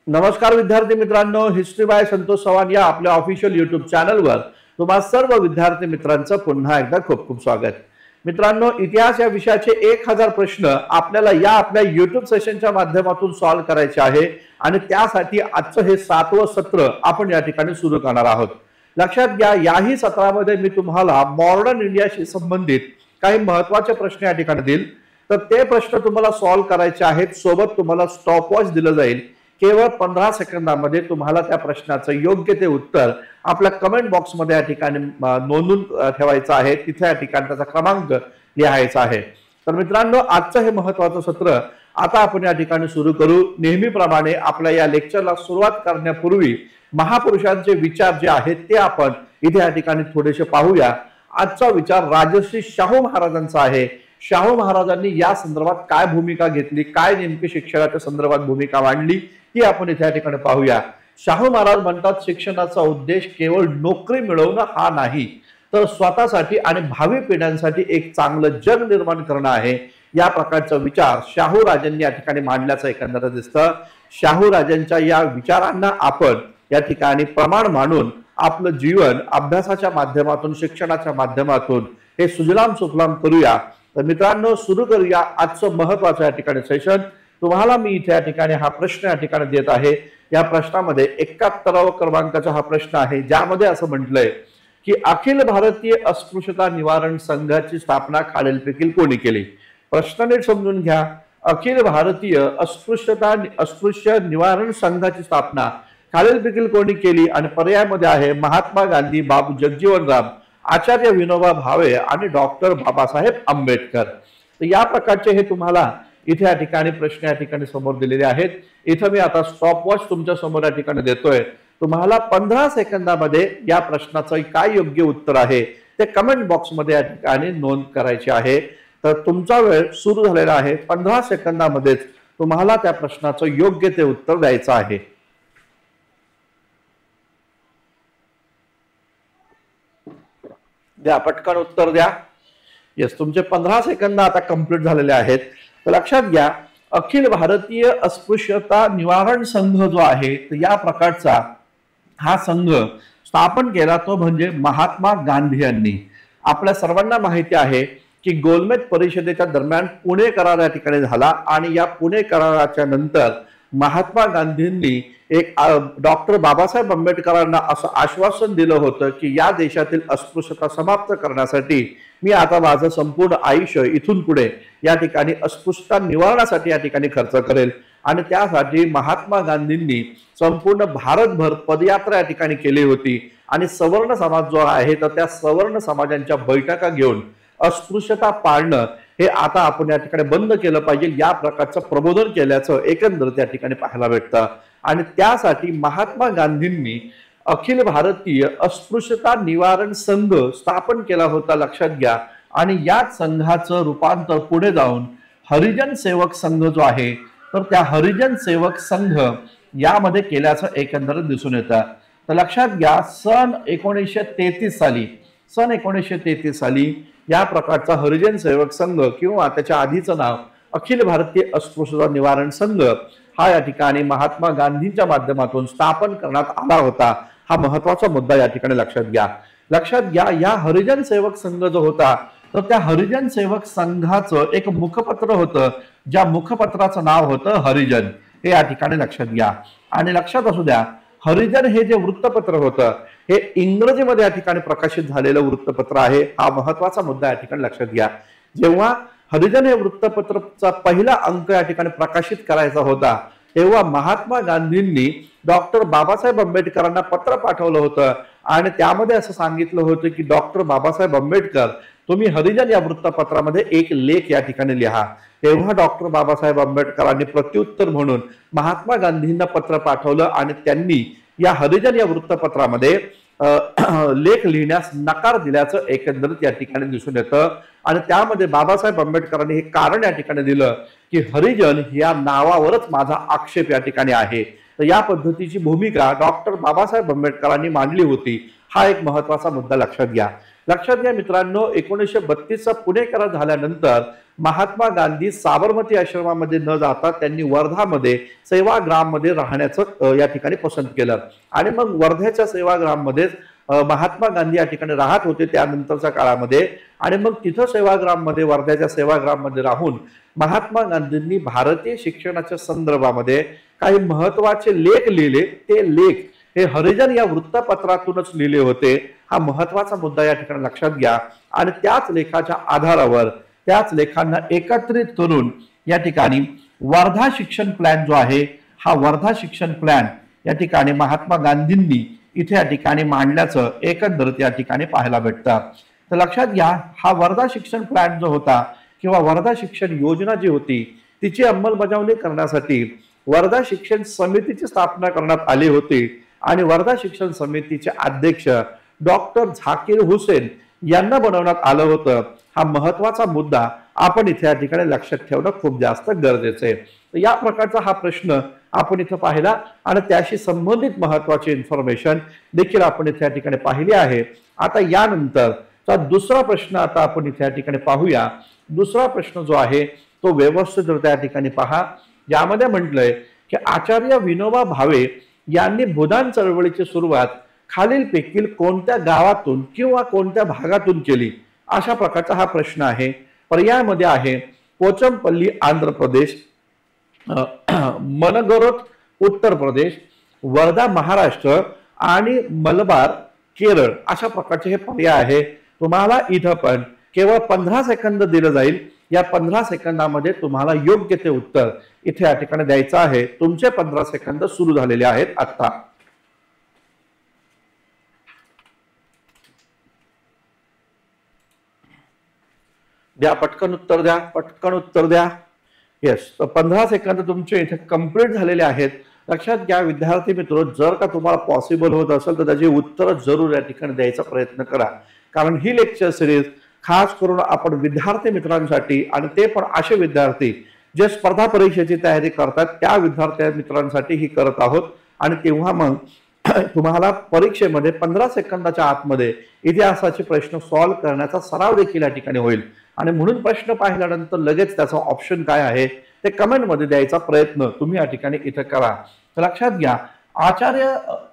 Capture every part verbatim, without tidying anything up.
नमस्कार विद्यार्थी मित्रांनो, हिस्ट्री बाय संतोष चव्हाण या आपल्या ऑफिशियल यूट्यूब चॅनलवर तुम्हा सर्व विद्यार्थी मित्रांचं पुन्हा एकदा खूप खूप स्वागत. मित्रांनो, इतिहास या विषयाचे एक हजार प्रश्न आपल्याला या आपल्या यूट्यूब सेशनच्या माध्यमातून सॉल्व्ह करायचे आहे आणि त्यासाठी आजचं हे सातवं सत्र आपण या ठिकाणी सुरू करणार आहोत. लक्षात घ्या, याही सत्रामध्ये मी तुम्हाला मॉडर्न इंडियाशी संबंधित काही महत्त्वाचे प्रश्न या ठिकाणी देईल. तर ते प्रश्न तुम्हाला सॉल्व्ह करायचे आहेत. सोबत तुम्हाला स्टॉपवॉच दिलं जाईल. केवळ पंधरा सेकंदामध्ये तुम्हाला त्या प्रश्नाचं योग्य ते उत्तर आपल्या कमेंट बॉक्समध्ये या ठिकाणी नोंदून ठेवायचं आहे. तिथे या ठिकाणी त्याचा क्रमांक लिहायचा आहे. तर मित्रांनो, आजचं हे महत्त्वाचं सत्र आता आपण या ठिकाणी सुरू करू. नेहमीप्रमाणे आपल्या या लेक्चरला सुरुवात करण्यापूर्वी महापुरुषांचे विचार जे आहेत ते आपण इथे या ठिकाणी थोडेसे पाहूया. आजचा विचार राजर्षी शाहू महाराजांचा आहे. शाहू महाराजांनी या संदर्भात काय भूमिका घेतली, काय नेमकी शिक्षणाच्या संदर्भात भूमिका मांडली, ही आपण इथे या ठिकाणी पाहूया. शाहू महाराज म्हणतात, शिक्षणाचा उद्देश केवळ नोकरी मिळवणं हा नाही, तर स्वतःसाठी आणि भावी पिढ्यांसाठी एक चांगलं जग निर्माण करणं आहे. या प्रकारचा विचार शाहू राजांनी या ठिकाणी मांडल्याचं एकंदर दिसतं. शाहू राजांच्या या विचारांना आपण या ठिकाणी प्रमाण मानून आपलं जीवन अभ्यासाच्या माध्यमातून, शिक्षणाच्या माध्यमातून हे सुजलाम सुफलाम करूया. तर मित्रांनो, सुरू करूया आजचं महत्त्वाचं या ठिकाणी सेशन. तुम्हाला मी इथे या ठिकाणी हा प्रश्न या ठिकाणी देत आहे. या प्रश्नामध्ये एकाहत्तरावा क्रमांकाचा हा प्रश्न आहे, ज्यामध्ये असं म्हटलंय की अखिल भारतीय अस्पृश्यता निवारण संघाची स्थापना खालीलपैकी कोणी केली. प्रश्न नीट समजून घ्या. अखिल भारतीय अस्पृश्यता अस्पृश्य निवारण संघाची स्थापना खालीलपैकी कोणी केली आणि पर्यायामध्ये आहे महात्मा गांधी, बाबू जगजीवनराम, आचार्य विनोबा भावे आणि डॉक्टर बाबासाहेब आंबेडकर. तर या प्रकारचे हे तुम्हाला इथे या ठिकाणी प्रश्न या ठिकाणी समोर दिलेले आहेत. इथं मी आता स्टॉपवॉच तुमच्या समोर या ठिकाणी देतोय. तुम्हाला पंधरा सेकंदामध्ये या प्रश्नाचं काय योग्य उत्तर आहे ते कमेंट बॉक्समध्ये या ठिकाणी नोंद करायची आहे. तर तुमचा वेळ सुरू झालेला आहे. पंधरा सेकंदामध्येच तुम्हाला त्या प्रश्नाचं योग्य ते उत्तर द्यायचं आहे. द्या, पटकन उत्तर द्या. येस, तुमचे पंधरा सेकंद आता कंप्लीट झालेले आहेत. तर लक्षात घ्या, अखिल भारतीय अस्पृश्यता निवारण संघ जो आहे, तर या प्रकारचा हा संघ स्थापन केला तो म्हणजे महात्मा गांधी यांनी. आपल्या सर्वांना माहिती आहे की गोलमेज परिषदेच्या दरम्यान पुणे करार या ठिकाणी झाला आणि या पुणे कराराच्या नंतर महात्मा गांधींनी एक डॉक्टर बाबासाहेब आंबेडकरांना असं आश्वासन दिलं होतं की या देशातील अस्पृश्यता समाप्त करण्यासाठी मी आता माझं संपूर्ण आयुष्य इथून पुढे या ठिकाणी अस्पृश्यता निवारणासाठी या ठिकाणी खर्च करेल. आणि त्यासाठी महात्मा गांधींनी संपूर्ण भारतभर पदयात्रा या ठिकाणी केली होती आणि सवर्ण समाज जो आहे तर त्या सवर्ण समाजांच्या बैठका घेऊन अस्पृश्यता पाळणं हे आता आपण या ठिकाणी बंद केलं पाहिजे, या प्रकारचं प्रबोधन केल्याचं एकंदर त्या ठिकाणी पाहायला भेटतं. आणि त्यासाठी महात्मा गांधींनी अखिल भारतीय अस्पृश्यता निवारण संघ स्थापन केला होता. लक्षात घ्या. आणि याच संघाचं रूपांतर पुढे जाऊन हरिजन सेवक संघ जो आहे तर त्या हरिजन सेवक संघ यामध्ये केल्याचं एकंदर दिसून येतं. तर लक्षात घ्या, सन एकोणीसशे तेहतीस साली सन एकोणीसशे तेहतीस साली या प्रकारचा हरिजन सेवक संघ किंवा त्याच्या आधीचं नाव अखिल भारतीय अस्पृश्यता निवारण संघ हा या ठिकाणी महात्मा गांधींच्या माध्यमातून स्थापन करण्यात आला होता. हा महत्वाचा मुद्दा या ठिकाणी लक्षात घ्या. लक्षात घ्या, या हरिजन सेवक संघ जो होता तर त्या हरिजन सेवक संघाचं एक मुखपत्र होतं, ज्या मुखपत्राचं नाव होतं हरिजन. हे या ठिकाणी लक्षात घ्या. आणि लक्षात असू द्या, हरिजन हे जे वृत्तपत्र होतं हे इंग्रजीमध्ये या ठिकाणी प्रकाशित झालेलं वृत्तपत्र आहे. हा महत्वाचा मुद्दा या ठिकाणी लक्षात घ्या. जेव्हा हरिजन हे वृत्तपत्रचा पहिला अंक या ठिकाणी प्रकाशित करायचा होता तेव्हा महात्मा गांधींनी डॉक्टर बाबासाहेब आंबेडकरांना पत्र पाठवलं होतं आणि त्यामध्ये असं सांगितलं होतं की डॉक्टर बाबासाहेब आंबेडकर, तुम्ही हरिजन या वृत्तपत्रामध्ये एक लेख या ठिकाणी लिहा. तेव्हा डॉक्टर बाबासाहेब आंबेडकरांनी प्रत्युत्तर म्हणून महात्मा गांधींना पत्र पाठवलं आणि त्यांनी या हरिजन या वृत्तपत्रामध्ये लेख लिहिण्यास नकार दिल्याचं एकंदरीत या ठिकाणी दिसून येतं. आणि त्यामध्ये बाबासाहेब आंबेडकरांनी हे कारण या ठिकाणी दिलं की हरिजन या नावावरच माझा आक्षेप या ठिकाणी आहे. तर या पद्धतीची भूमिका डॉक्टर बाबासाहेब आंबेडकरांनी मांडली होती. हा एक महत्वाचा मुद्दा लक्षात घ्या. लक्षात घ्या मित्रांनो, एकोणीसशे बत्तीसचा पुणे करार झाल्यानंतर महात्मा गांधी साबरमती आश्रमामध्ये न जाता त्यांनी वर्धामध्ये सेवाग्राममध्ये राहण्याचं या ठिकाणी पसंत केलं आणि मग वर्ध्याच्या सेवाग्राममध्ये महात्मा गांधी या ठिकाणी राहत होते त्यानंतरच्या काळामध्ये आणि मग तिथं सेवाग्राममध्ये वर्ध्याच्या सेवाग्राममध्ये राहून महात्मा गांधींनी भारतीय शिक्षणाच्या संदर्भामध्ये काही महत्वाचे लेख लिहिले। ते लेख हे हरिजन या वृत्तपत्रातूनच लिहिले होते। हा महत्वाचा मुद्दा या ठिकाणी लक्षात घ्या आणि त्याच लेखाच्या आधारावर त्याच लेखांना एकत्रित करून या ठिकाणी वर्धा शिक्षण प्लॅन जो आहे हा वर्धा शिक्षण प्लॅन या ठिकाणी महात्मा गांधींनी इथे या ठिकाणी मांडल्याचं एकंदरीत या ठिकाणी पाहायला भेटतं। तर लक्षात घ्या, हा वर्धा शिक्षण प्लॅन जो होता किंवा वर्धा शिक्षण योजना जी होती तिची अंमलबजावणी करण्यासाठी वर्धा शिक्षण समितीची स्थापना करण्यात आली होती आणि वर्धा शिक्षण समितीचे अध्यक्ष डॉक्टर झाकीर हुसेन यांना बनवण्यात आलं होतं। हा महत्वाचा मुद्दा आपण इथे या ठिकाणी लक्षात ठेवणं खूप जास्त गरजेचं आहे। तर या प्रकारचा हा प्रश्न आपण इथे पाहिला आणि त्याशी संबंधित महत्वाची इन्फॉर्मेशन देखील आपण इथे या ठिकाणी पाहिली आहे। आता यानंतरचा दुसरा प्रश्न आता आपण इथे या ठिकाणी पाहूया। दुसरा प्रश्न जो आहे तो व्यवस्थित या ठिकाणी पहा, यामध्ये म्हटलंय की आचार्य विनोबा भावे यांनी भूदान चळवळीची सुरुवात खालीलपैकी कोणत्या गावातून किंवा कोणत्या भागातून केली, अशा प्रकारचा हा प्रश्न आहे। पर्यायामध्ये आहे पोचमपल्ली आंध्र प्रदेश, मनगोरत उत्तर प्रदेश, वर्धा महाराष्ट्र आणि मलबार केरळ, अशा प्रकारचे हे पर्याय आहे। तुम्हाला इथं पण केवळ पंधरा सेकंद दिलं जाईल। या पंधरा सेकंदामध्ये तुम्हाला योग्य ते उत्तर इथे या ठिकाणी द्यायचं आहे। तुमचे पंधरा सेकंद सुरू झालेले आहेत आता। द्या पटकन उत्तर द्या, पटकन उत्तर द्या। येस, तर पंधरा सेकंद तुमचे इथे कंप्लीट झालेले आहेत। लक्षात घ्या विद्यार्थी मित्र, जर का तुम्हाला पॉसिबल होत असेल तर त्याची उत्तर जरूर या ठिकाणी द्यायचा प्रयत्न करा, कारण ही लेक्चर सिरीज खास करून आपण विद्यार्थी मित्रांसाठी आणि ते पण असे विद्यार्थी जे स्पर्धा परीक्षेची तयारी करतात त्या विद्यार्थी मित्रांसाठी ही करत आहोत। आणि तेव्हा मग तुम्हाला परीक्षेमध्ये पंधरा सेकंदाच्या आतमध्ये इतिहासाचे प्रश्न सॉल्व्ह करण्याचा सराव देखील या ठिकाणी होईल आणि म्हणून प्रश्न पाहिल्यानंतर लगेच त्याचा ऑप्शन काय आहे ते कमेंट मध्ये द्यायचा प्रयत्न तुम्ही या ठिकाणी इथे करा। तर लक्षात घ्या, आचार्य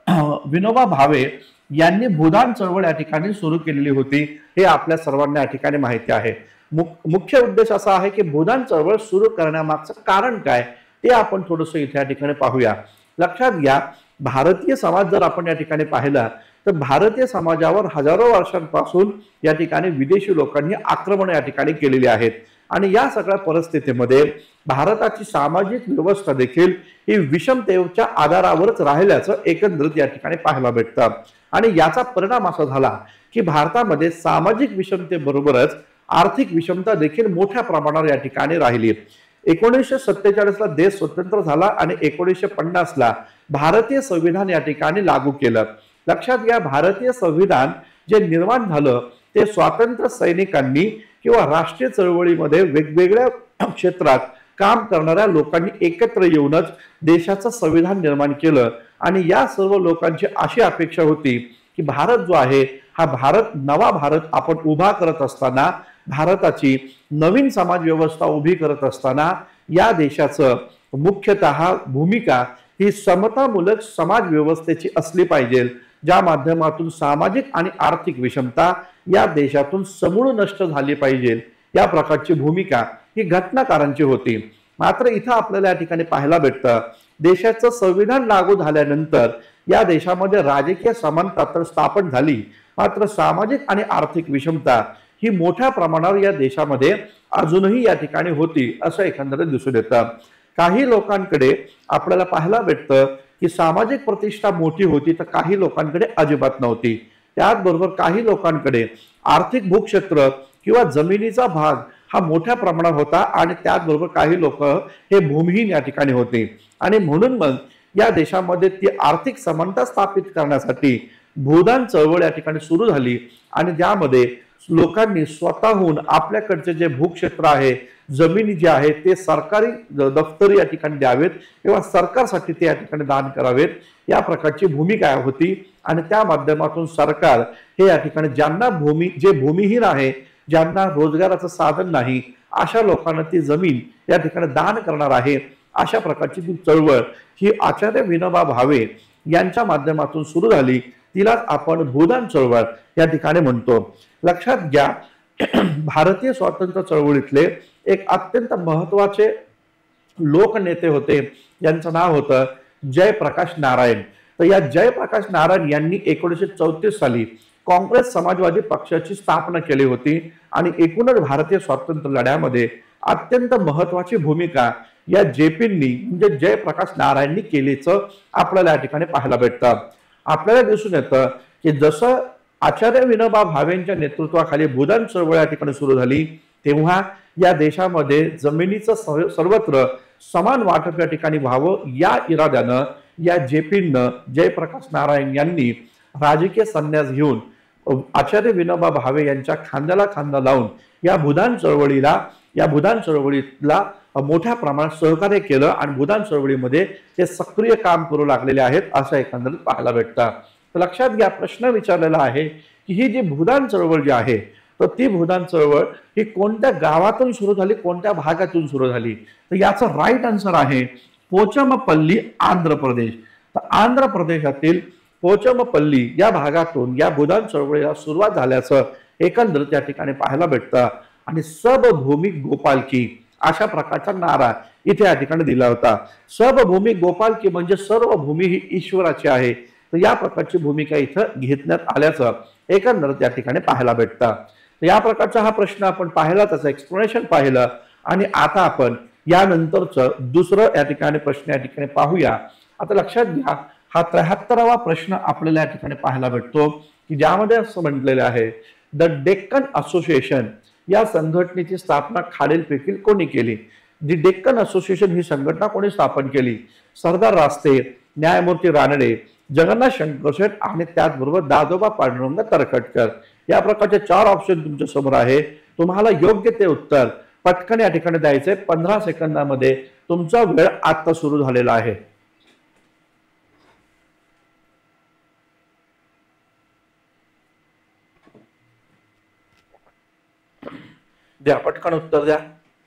विनोबा भावे यांनी भूदान चळवळ या ठिकाणी सुरू केलेली होती, हे आपल्या सर्वांना या ठिकाणी माहिती आहे। मुख्य उद्देश असा आहे की भूदान चळवळ सुरू करण्यामागचं कारण काय ते आपण थोडंसं इथे या ठिकाणी पाहूया। लक्षात घ्या, भारतीय समाज जर आपण या ठिकाणी पाहिला तर भारतीय समाजावर हजारो वर्षांपासून या ठिकाणी विदेशी लोकांनी आक्रमण या ठिकाणी केलेली आहेत आणि या सगळ्या परिस्थितीमध्ये भारताची सामाजिक व्यवस्था देखील ही विषमतेच्या आधारावरच राहिल्याचं एकंदरीत या ठिकाणी पाहायला भेटतं आणि याचा परिणाम असा झाला की भारतामध्ये सामाजिक विषमतेबरोबरच आर्थिक विषमता देखील मोठ्या प्रमाणावर या ठिकाणी राहिली। एकोणीसशे सत्तेचाळीस ला देश स्वतंत्र झाला आणि एकोणीसशे पन्नास ला भारतीय संविधान या ठिकाणी लागू केलं। लक्षात घ्या, भारतीय संविधान जे निर्माण झालं ते स्वातंत्र्य सैनिकांनी किंवा राष्ट्रीय चळवळीमध्ये वेगवेगळ्या क्षेत्रात काम करणाऱ्या लोकांनी एकत्र येऊनच देशाचं संविधान निर्माण केलं आणि या सर्व लोकांची अशी अपेक्षा होती की भारत जो आहे हा भारत नवा भारत आपण उभा करत असताना, भारताची नवीन समाज व्यवस्था उभी करत असताना या देशाचं मुख्यतः भूमिका ही समतामूलक समाज व्यवस्थेची असली पाहिजे, ज्या माध्यमातून सामाजिक आणि आर्थिक विषमता या देशातून समूळ नष्ट झाली पाहिजे, या प्रकारची भूमिका ही घटनाकारांची होती। मात्र इथं आपल्याला या ठिकाणी पाहायला भेटतं देशाचं संविधान लागू झाल्यानंतर या देशामध्ये राजकीय समानता तर स्थापन झाली, मात्र सामाजिक आणि आर्थिक विषमता ही मोठ्या प्रमाणावर या देशामध्ये अजूनही या ठिकाणी होती असं एकंदरीत दिसून येतं। काही लोकांकडे आपल्याला पाहायला भेटतं की सामाजिक प्रतिष्ठा मोठी होती तर काही लोकांकडे अजिबात नव्हती। त्याचबरोबर काही लोकांकडे आर्थिक भूक्षेत्र किंवा जमिनीचा भाग हा मोठ्या प्रमाणात होता आणि त्याचबरोबर काही लोक हे भूमिहीन या ठिकाणी होते आणि म्हणून मग या देशामध्ये ती आर्थिक समानता स्थापित करण्यासाठी भूदान चळवळ या ठिकाणी सुरू झाली आणि ज्यामध्ये लोकांनी स्वतःहून आपल्याकडचे जे भूक्षेत्र आहे, जमिनी जे आहे ते सरकारी दफ्तरी या ठिकाणी द्यावेत किंवा सरकारसाठी ते या ठिकाणी दान करावेत, या प्रकारची भूमिका होती। आणि त्या माध्यमातून सरकार हे या ठिकाणी ज्यांना भूमी जे भूमिहीन आहे, ज्यांना रोजगाराचं साधन नाही, अशा लोकांना ती जमीन या ठिकाणी दान करणार आहे। अशा प्रकारची ती चळवळ ही आचार्य विनोबा भावे यांच्या माध्यमातून सुरू झाली, तिलाच आपण भूदान चळवळ या ठिकाणी म्हणतो। लक्षात घ्या, भारतीय स्वातंत्र्य चळवळीतले एक अत्यंत महत्वाचे लोकनेते होते, यांचं नाव होतं जयप्रकाश नारायण। तर या जयप्रकाश नारायण यांनी एकोणीसशे चौतीस साली काँग्रेस समाजवादी पक्षाची स्थापना केली होती आणि एकूणच भारतीय स्वातंत्र्य लढ्यामध्ये अत्यंत महत्वाची भूमिका या जेपींनी म्हणजे जयप्रकाश नारायणनी केल्याचं आपल्याला या ठिकाणी पाहायला भेटतं। आपल्याला दिसून येतं की जसं आचार्य विनोबा भावेंच्या नेतृत्वाखाली भूदान चळवळ या ठिकाणी सुरू झाली, तेव्हा या देशामध्ये जमिनीचं सर्वत्र समान वाटप या ठिकाणी व्हावं या इराद्यानं या जेपीनं जयप्रकाश नारायण यांनी राजकीय संन्यास घेऊन आचार्य विनोबा भावे यांच्या खांद्याला खांदा लावून या भूदान चळवळीला या भूदान चळवळीला मोठ्या प्रमाणात सहकार्य केलं आणि भूदान चळवळीमध्ये ते सक्रिय काम करू लागलेले आहेत असं एकंदरीत पाहायला भेटतं। तर लक्षात घ्या, प्रश्न विचारलेला आहे की ही जी भूदान चळवळ जी आहे, तर ती भूदान चळवळ ही कोणत्या गावातून सुरू झाली, कोणत्या भागातून सुरू झाली? तर याचं राईट आन्सर आहे पोचमपल्ली, आंध्र प्रदेश। तर आंध्र प्रदेशातील पोचमपल्ली या भागातून या भूदान चळवळीला सुरुवात झाल्याचं एकंदरीत या ठिकाणी पाहायला भेटतं। आणि सबभूमी गोपालकी अशा प्रकारचा नारा इथे या ठिकाणी दिला होता। सबभूमी गोपालकी म्हणजे सर्व भूमी ही ईश्वराची आहे, तर या प्रकारची भूमिका इथं घेतण्यात आल्याचं एकंदरीत या ठिकाणी पाहायला भेटतं। या प्रकारचा हा प्रश्न आपण पाहिला, त्याचं एक्सप्लेनेशन पाहिलं आणि आता आपण यानंतरचं दुसरं या ठिकाणी प्रश्न या ठिकाणी पाहूया। आता लक्षात घ्या, हा त्र्याहत्तरावा प्रश्न आपल्याला या ठिकाणी पाहायला भेटतो की ज्यामध्ये असं म्हटलेलं आहे, द डेक्कन असोसिएशन या संघटनेची स्थापना खालीलपैकी कोणी केली? दी डेक्कन असोसिएशन ही संघटना कोणी स्थापन केली? सरदार रास्ते, न्यायमूर्ती रानडे, जगन्नाथ शंकरशेठ आणि त्याचबरोबर दादोबा पांडुरंग तरखडकर। या प्रकारचे चार ऑप्शन तुमच्या समोर आहे, तुम्हाला योग्य ते उत्तर पटकन या ठिकाणी द्यायचे। पंधरा सेकंदामध्ये तुमचा वेळ आता सुरू झालेला आहे। द्या, पटकन उत्तर द्या।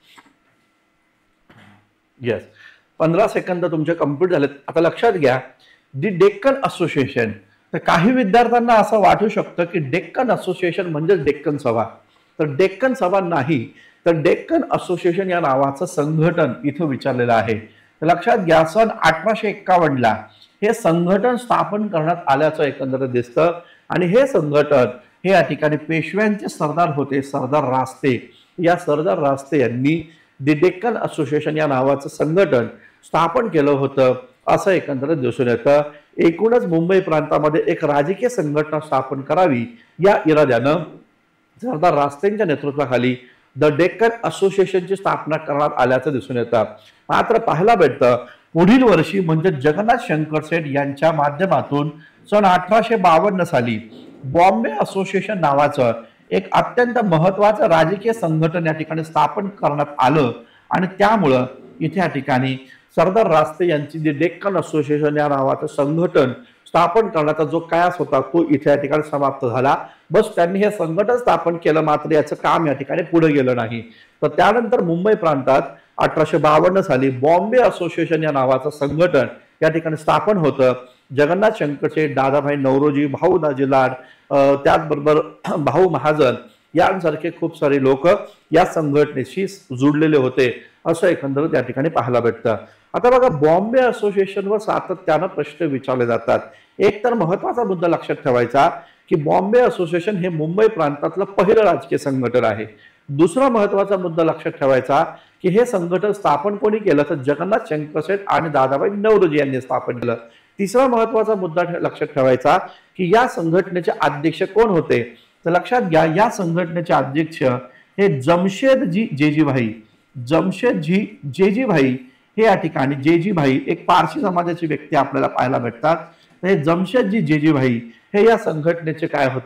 यस, पंधरा सेकंद तुमचे कंप्लीट झालेत। आता लक्षात घ्या, दी डेक्कन असोसिएशन, तर काही विद्यार्थ्यांना असं वाटू शकतं की डेक्कन असोसिएशन म्हणजे डेक्कन सभा, तर डेक्कन सभा नाही, तर डेक्कन असोसिएशन या नावाचं संघटन इथं विचारलेलं आहे। तर लक्षात घ्या, सन अठराशे एक्कावन्न ला हे संघटन स्थापन करण्यात आल्याचं एकंदरीत दिसतं आणि हे संघटन हे या ठिकाणी पेशव्यांचे सरदार होते, सरदार रास्ते। या सरदार रास्ते यांनी दी डेक्कन असोसिएशन या नावाचं संघटन स्थापन केलं होतं असं एकंदरीत दिसून येतं। एकूणच मुंबई प्रांतामध्ये एक राजकीय संघटना स्थापन करावी या इराद्यानं सरदार रास्तेंच्या नेतृत्वाखाली द डेक्कन असोसिएशनची स्थापना करण्यात आल्याचं दिसून येतं। मात्र पाहायला भेटतं पुढील वर्षी म्हणजे जगन्नाथ शंकरशेठ यांच्या माध्यमातून सन अठराशे बावन्न साली बॉम्बे असोसिएशन नावाचं एक अत्यंत महत्वाचं राजकीय संघटन या ठिकाणी स्थापन करण्यात आलं आणि त्यामुळं इथे या ठिकाणी सरदार रास्ते यांची जे डेक्कन असोसिएशन या नावाचं संघटन स्थापन करण्याचा जो कयास होता तो इथे या ठिकाणी समाप्त झाला। बस त्यांनी हे संघटन स्थापन केलं, मात्र याचं काम या ठिकाणी पुढे गेलं नाही। तर त्यानंतर मुंबई प्रांतात अठराशे बावन्न साली बॉम्बे असोसिएशन या नावाचं संघटन या ठिकाणी स्थापन होतं। जगन्नाथ शंकरशेठ, दादाभाई नौरोजी, भाऊ दाजी लाड, त्याचबरोबर भाऊ महाजन यांसारखे खूप सारे लोक या संघटनेशी जुडलेले होते असं एकंदरीत या ठिकाणी पाहायला भेटतं। आता बघा, बॉम्बे असोसिएशनवर सातत्यानं प्रश्न विचारले जातात। एक तर महत्वाचा मुद्दा लक्षात ठेवायचा की बॉम्बे असोसिएशन हे मुंबई प्रांतातलं पहिलं राजकीय संघटन आहे। दुसरा महत्वाचा मुद्दा लक्षात ठेवायचा की हे संघटन स्थापन कोणी केलं, तर जगन्नाथ शंकरशेठ आणि दादाभाई नौरोजी यांनी स्थापन केलं। तिसरा महत्वाचा मुद्दा लक्षात ठेवायचा की या संघटनेचे अध्यक्ष कोण होते, तर लक्षात घ्या, या संघटनेचे अध्यक्ष हे जमशेदजी जेजीभाई जमशेदजी जेजीभाई हे या ठिकाणी जेजीभाई एक पारसी समाजाची व्यक्ती आपल्याला पाहायला भेटतात। हे जमशेदजी जेजीभाई हे या संघटनेचे काय होते,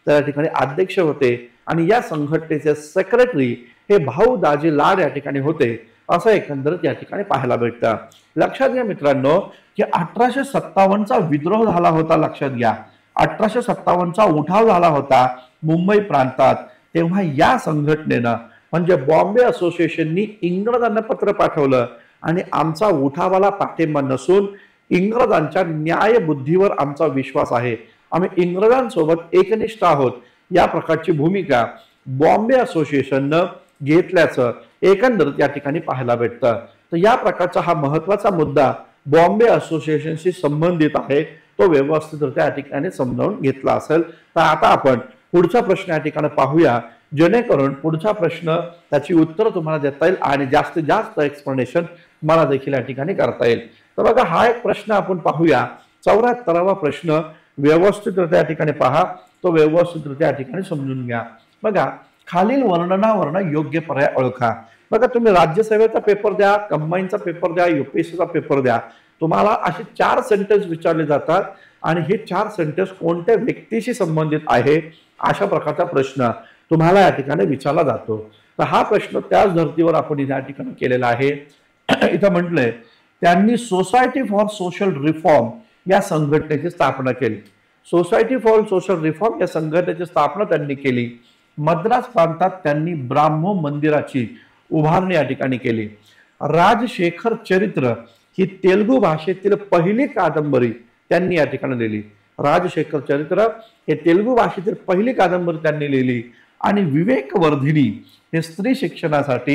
त्या ठिकाणी अध्यक्ष होते आणि या संघटनेचे सेक्रेटरी हे भाऊ दाजी लाड या ठिकाणी होते, असं एकंदरीत या ठिकाणी पाहायला भेटतं. लक्षात घ्या मित्रांनो की अठराशे सत्तावन्नचा विद्रोह झाला होता. लक्षात घ्या अठराशे सत्तावन्नचा उठाव झाला होता मुंबई प्रांतात. तेव्हा या संघटनेनं म्हणजे बॉम्बे असोसिएशननी इंग्रजांना पत्र पाठवलं आणि आमचा उठावाला पाठिंबा नसून इंग्रजांच्या न्यायबुद्धीवर आमचा विश्वास आहे, आम्ही इंग्रजांसोबत एकनिष्ठ आहोत, या प्रकारची भूमिका बॉम्बे असोसिएशननं घेतल्याचं एकंदरीत या ठिकाणी पाहायला भेटतं. तर या प्रकारचा हा महत्वाचा मुद्दा बॉम्बे असोसिएशनशी संबंधित आहे, तो व्यवस्थितरित्या या ठिकाणी समजावून घेतला असेल. तर आता आपण पुढचा प्रश्न या ठिकाणी पाहूया, जेणेकरून पुढचा प्रश्न त्याची उत्तर तुम्हाला देता येईल आणि जास्तीत जास्त एक्सप्लेनेशन मला देखील या ठिकाणी करता येईल. तर बघा हा एक प्रश्न आपण पाहूया. चौऱ्याहत्तरावा प्रश्न व्यवस्थितरित्या या ठिकाणी पहा, तो व्यवस्थितरित्या या ठिकाणी समजून घ्या. बघा खालील वर्णनावरून योग्य पर्याय ओळखा. बघा तुम्ही राज्यसेवेचा पेपर द्या, कंबाईनचा पेपर द्या, युपीएससीचा पेपर द्या, तुम्हाला असे चार सेंटेन्स विचारले जातात आणि हे चार सेंटेन्स कोणत्या व्यक्तीशी संबंधित आहे अशा प्रकारचा प्रश्न तुम्हाला या ठिकाणी विचारला जातो. तर हा प्रश्न त्याच धर्तीवर आपण या ठिकाणी केलेला आहे. इथं म्हटलंय त्यांनी सोसायटी फॉर सोशल रिफॉर्म या संघटनेची स्थापना केली. सोसायटी फॉर सोशल रिफॉर्म या संघटनेची स्थापना त्यांनी केली. मद्रास प्रांतात त्यांनी ब्राह्मो मंदिराची उभारणी या ठिकाणी केली. राजशेखर चरित्र ही तेलुगू भाषेतील पहिली कादंबरी त्यांनी या ठिकाणी लिहिली. राजशेखर चरित्र हे तेलुगू भाषेतील पहिली कादंबरी त्यांनी लिहिली. आणि विवेकवर्धिनी हे स्त्री शिक्षणासाठी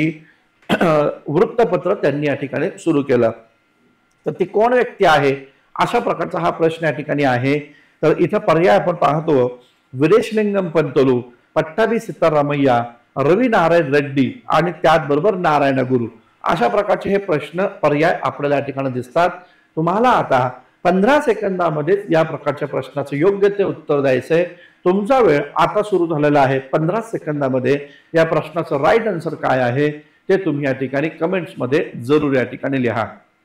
वृत्तपत्र त्यांनी या ठिकाणी सुरू केलं. तर ती कोण व्यक्ती आहे अशा प्रकारचा हा प्रश्न या ठिकाणी आहे. तर इथं पर्याय आपण पाहतो वीरेशलिंगम पंतोलू, पट्टाभी सीतारामय्या, रवी नारायण रेड्डी आणि त्याचबरोबर नारायण गुरु अशा प्रकारचे हे प्रश्न पर्याय आपल्याला या ठिकाणी दिसतात. तुम्हाला आता पंधरा सेकंदामध्ये या प्रकारच्या प्रश्नाचं योग्य ते उत्तर द्यायचंय. तुमचा वेळ आता सुरू झालेला आहे. पंधरा सेकंदामध्ये या प्रश्नाचं राईट आन्सर काय आहे ते तुम्ही या ठिकाणी कमेंट्स मध्ये जरूर या ठिकाणी लिहा.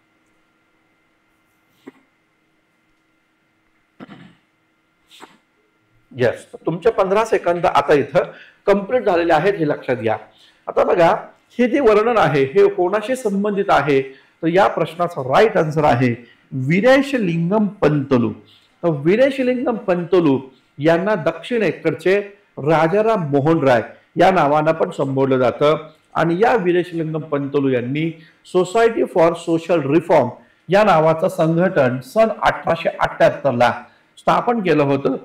यस, तुमचे पंधरा सेकंद आता इथं कंप्लीट झालेले आहेत हे लक्षात घ्या. आता बघा हे जे वर्णन आहे हे कोणाशी संबंधित आहे तर या प्रश्नाचा राईट आन्सर आहे वीरेशलिंगम पंतोलू. तर वीरेशलिंगम पंतोलू यांना दक्षिणेकडचे राजाराम मोहन राय या नावानं पण संबोधलं जातं. आणि या वीरेशलिंगम पंतोलू यांनी सोसायटी फॉर सोशल रिफॉर्म या नावाचं संघटन सन अठराशे अठ्याहत्तर ला स्थापन केलं होतं.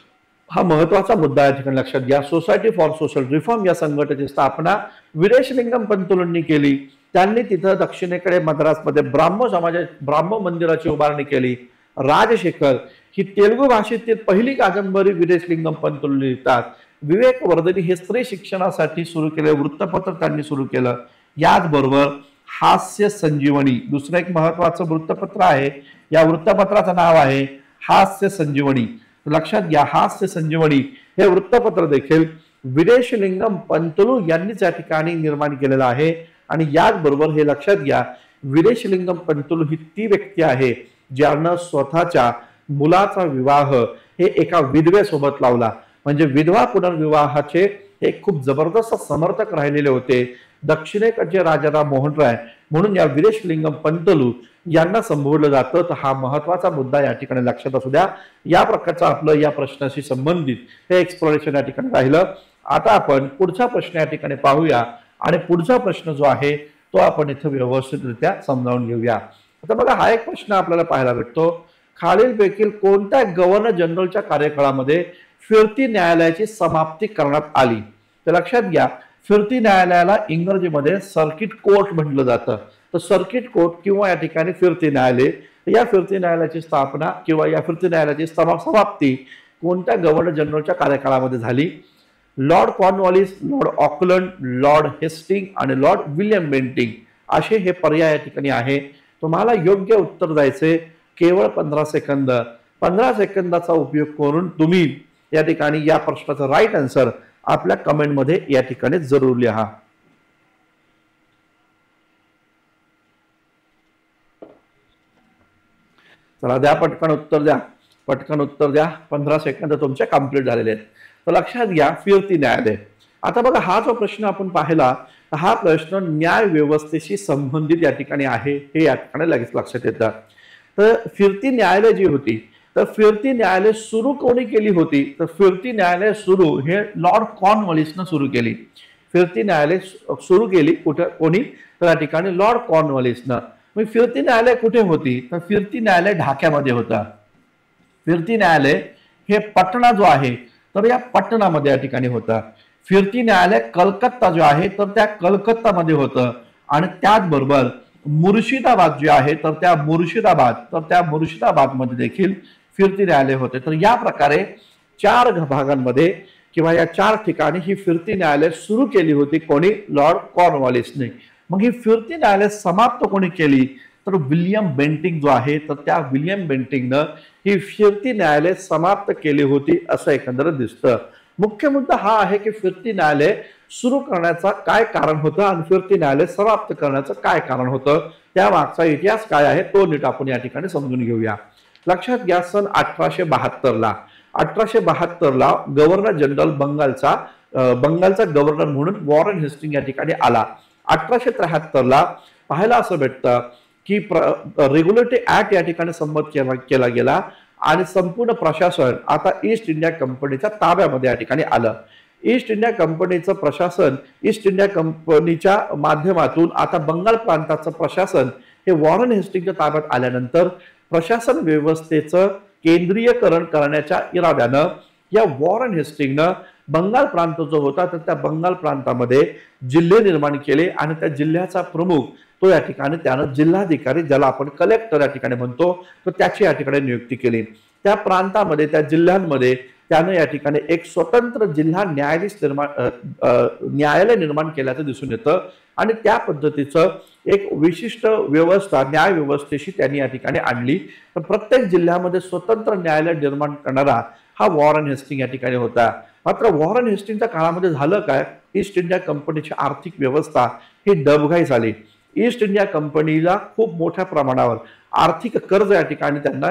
हा महत्वाचा मुद्दा या ठिकाणी लक्षात घ्या. सोसायटी फॉर सोशल रिफॉर्म या संघटनेची स्थापना वीरेशलिंगम पंतोलूंनी केली. त्यांनी तिथं दक्षिणेकडे मद्रासमध्ये ब्राह्मो समाज ब्राह्मो मंदिराची उभारणी केली. राजशेखर ही तेलुगू भाषेतील पहिली कादंबरी वीरेशलिंगम पंतोलू लिहितात. विवेकवर्धिनी हे स्त्री शिक्षणासाठी सुरू केले वृत्तपत्र त्यांनी सुरू केलं. याचबरोबर हास्य संजीवनी दुसरं एक महत्वाचं वृत्तपत्र आहे. या वृत्तपत्राचं नाव आहे हास्य संजीवनी. लक्षात घ्या हास्य संजीवनी हे वृत्तपत्र देखील वीरेशलिंगम पंतोलू यांनीच या ठिकाणी निर्माण केलेलं आहे. आणि याचबरोबर हे लक्षात घ्या वीरेशलिंगम पंतोलू ही ती व्यक्ती आहे ज्यानं स्वतःच्या मुलाचा विवाह हे एका विधवेसोबत लावला. म्हणजे विधवा पुनर्विवाहाचे हे खूप जबरदस्त समर्थक राहिलेले होते दक्षिणेकडचे राजाराम मोहन राय, म्हणून या वीरेशलिंगम पंतोलू यांना संबोधलं जातं. तर हा महत्वाचा मुद्दा या ठिकाणी लक्षात असू द्या. या प्रकारचं आपलं या प्रश्नाशी संबंधित हे एक्सप्लोरेशन या ठिकाणी राहिलं. आता आपण पुढचा प्रश्न या ठिकाणी पाहूया आणि पुढचा प्रश्न जो आहे तो आपण इथं व्यवस्थितरित्या समजावून घेऊया. आता बघा हा एक प्रश्न आपल्याला पाहायला भेटतो. खालीलपैकी कोणत्या गव्हर्नर जनरलच्या कार्यकाळामध्ये फिरती न्यायालयाची समाप्ती करण्यात आली. तर लक्षात घ्या फिरती न्यायालयाला इंग्रजीमध्ये सर्किट कोर्ट म्हटलं जातं. तर सर्किट कोर्ट किंवा या ठिकाणी फिरती न्यायालय या फिरती न्यायालयाची स्थापना किंवा या फिरती न्यायालयाची समाप्ती कोणत्या गव्हर्नर जनरलच्या कार्यकाळामध्ये झाली. Lord Cornwallis, lord Auckland, lord Hastings आणि लॉर्ड विल्यम बेंटिंग असे हे पर्याय या ठिकाणी आहे. तुम्हाला योग्य उत्तर द्यायचे केवळ पंधरा सेकंद. पंधरा सेकंदाचा उपयोग करून तुम्ही या ठिकाणी या प्रश्नाचा राईट आन्सर आपल्या कमेंट मध्ये या ठिकाणी जरूर लिहा. चला द्या पटकन उत्तर द्या. पटकन उत्तर द्या, पंधरा सेकंद तुमचे कंप्लीट झालेले आहेत. तर लक्षात घ्या, फिरती न्यायालय. आता बघा, हा जो प्रश्न आपण पाहिला, हा प्रश्न न्याय व्यवस्थेशी संबंधित या ठिकाणी आहे, हे या ठिकाणी लगेच लक्षात येतं. तर फिरती न्यायालय जी होती, तर फिरती न्यायालय सुरू कोणी केली होती? तर फिरती न्यायालय सुरू हे लॉर्ड कॉर्नवॉलिसनं सुरू केली. फिरती न्यायालय सुरू केली कुठे कोणी? तर या ठिकाणी लॉर्ड कॉर्नवॉलिसनं. मग फिरती न्यायालय कुठे होती? तर फिरती न्यायालय ढाक्यामध्ये होता. फिरती न्यायालय हे पटना जो आहे, तर या पटनामध्ये या ठिकाणी होता. फिरती न्यायालय कलकत्ता जो आहे, तर त्या कलकत्तामध्ये होतं. आणि त्याचबरोबर मुर्शिदाबाद जे आहे, तर त्या मुर्शिदाबाद तर त्या मुर्शिदाबादमध्ये देखील फिरती न्यायालय होते. तर या प्रकारे चार भागांमध्ये किंवा या चार ठिकाणी ही फिरती न्यायालय सुरू केली होती. कोणी? लॉर्ड कॉर्नवॉलिसने. मग ही फिरती न्यायालय समाप्त कोणी केली? तर विल्यम बेंटिंक जो आहे, तर त्या विल्यम बेंटिंकनं ही फिरती न्यायालय समाप्त केली होती, असं एकंदर दिसतं. मुख्य मुद्दा हा आहे की फिरती न्यायालय सुरू करण्याचा काय कारण होतं आणि फिरती न्यायालय समाप्त करण्याचं काय कारण होतं, त्या मागचा इतिहास काय आहे तो नीट आपण या ठिकाणी समजून घेऊया. लक्षात घ्या, सन अठराशे बहात्तर ला अठराशे बहात्तर ला गव्हर्नर जनरल बंगालचा बंगालचा गव्हर्नर म्हणून वॉरन हेस्टिंग या ठिकाणी आला. अठराशे त्र्याहत्तर ला पाहायला असं भेटतं की रेग्युलेटरी ऍक्ट या ठिकाणी संमत केला केला गेला आणि संपूर्ण प्रशासन आता ईस्ट इंडिया कंपनीच्या ताब्यामध्ये या ठिकाणी आलं. ईस्ट इंडिया कंपनीचं प्रशासन ईस्ट इंडिया कंपनीच्या माध्यमातून आता बंगाल प्रांताचं प्रशासन हे वॉरन हेस्टिंगच्या ताब्यात आल्यानंतर प्रशासन व्यवस्थेचं केंद्रीयकरण करण्याच्या इराद्यानं या वॉरन हेस्टिंगनं बंगाल प्रांत जो होता, तर त्या बंगाल प्रांतामध्ये जिल्हे निर्माण केले आणि त्या जिल्ह्याचा प्रमुख तो या ठिकाणी त्यानं जिल्हाधिकारी, ज्याला आपण कलेक्टर या ठिकाणी म्हणतो, तर त्याची या ठिकाणी नियुक्ती केली. त्या प्रांतामध्ये त्या जिल्ह्यांमध्ये त्यानं या ठिकाणी एक स्वतंत्र जिल्हा न्यायाधीश निर्माण न्यायालय निर्माण केल्याचं दिसून येतं आणि त्या पद्धतीचं एक विशिष्ट व्यवस्था न्याय व्यवस्थेशी त्यांनी या ठिकाणी आणली. तर प्रत्येक जिल्ह्यामध्ये स्वतंत्र न्यायालय निर्माण करणारा हा वॉरन हेस्टिंग या ठिकाणी होता. मात्र वॉरन हेस्टिंगच्या काळामध्ये झालं काय? ईस्ट इंडिया कंपनीची आर्थिक व्यवस्था ही डबघाई झाली. ईस्ट इंडिया कंपनीला खूप मोठ्या प्रमाणावर आर्थिक कर्ज या ठिकाणी त्यांना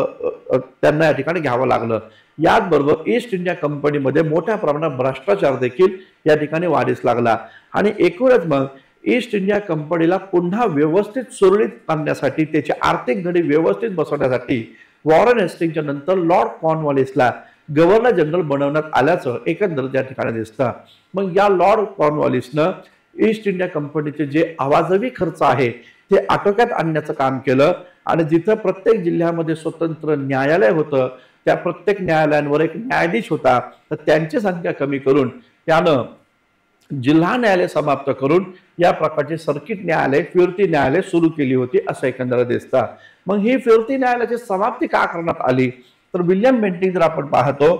त्यांना या ठिकाणी घ्यावं लागलं. याचबरोबर ईस्ट इंडिया कंपनीमध्ये मोठ्या प्रमाणात भ्रष्टाचार देखील या ठिकाणी वाढीस लागला आणि एकूणच मग ईस्ट इंडिया कंपनीला पुन्हा व्यवस्थित सुरळीत आणण्यासाठी, त्याची आर्थिक घडी व्यवस्थित बसवण्यासाठी वॉरन हेस्टिंगच्या नंतर लॉर्ड कॉर्नवॉलिसला गव्हर्नर जनरल बनवण्यात आल्याचं एकंदर त्या ठिकाणी दिसतं. मग या लॉर्ड कॉर्नवॉलिसनं ईस्ट इंडिया कंपनीचे जे आवाजवी खर्च आहे ते आटोक्यात आणण्याचं काम केलं आणि जिथं प्रत्येक जिल्ह्यामध्ये स्वतंत्र न्यायालय होतं, त्या प्रत्येक न्यायालयांवर एक न्यायाधीश होता, तर त्यांची संख्या कमी करून त्यानं जिल्हा न्यायालय समाप्त करून या प्रकारचे सर्किट न्यायालय, फिरती न्यायालय सुरू केली होती, असं एकंदर दिसतं. मग ही फिरती न्यायालयाची समाप्ती का करण्यात आली? तर विल्यम बेंटिंक जर आपण पाहतो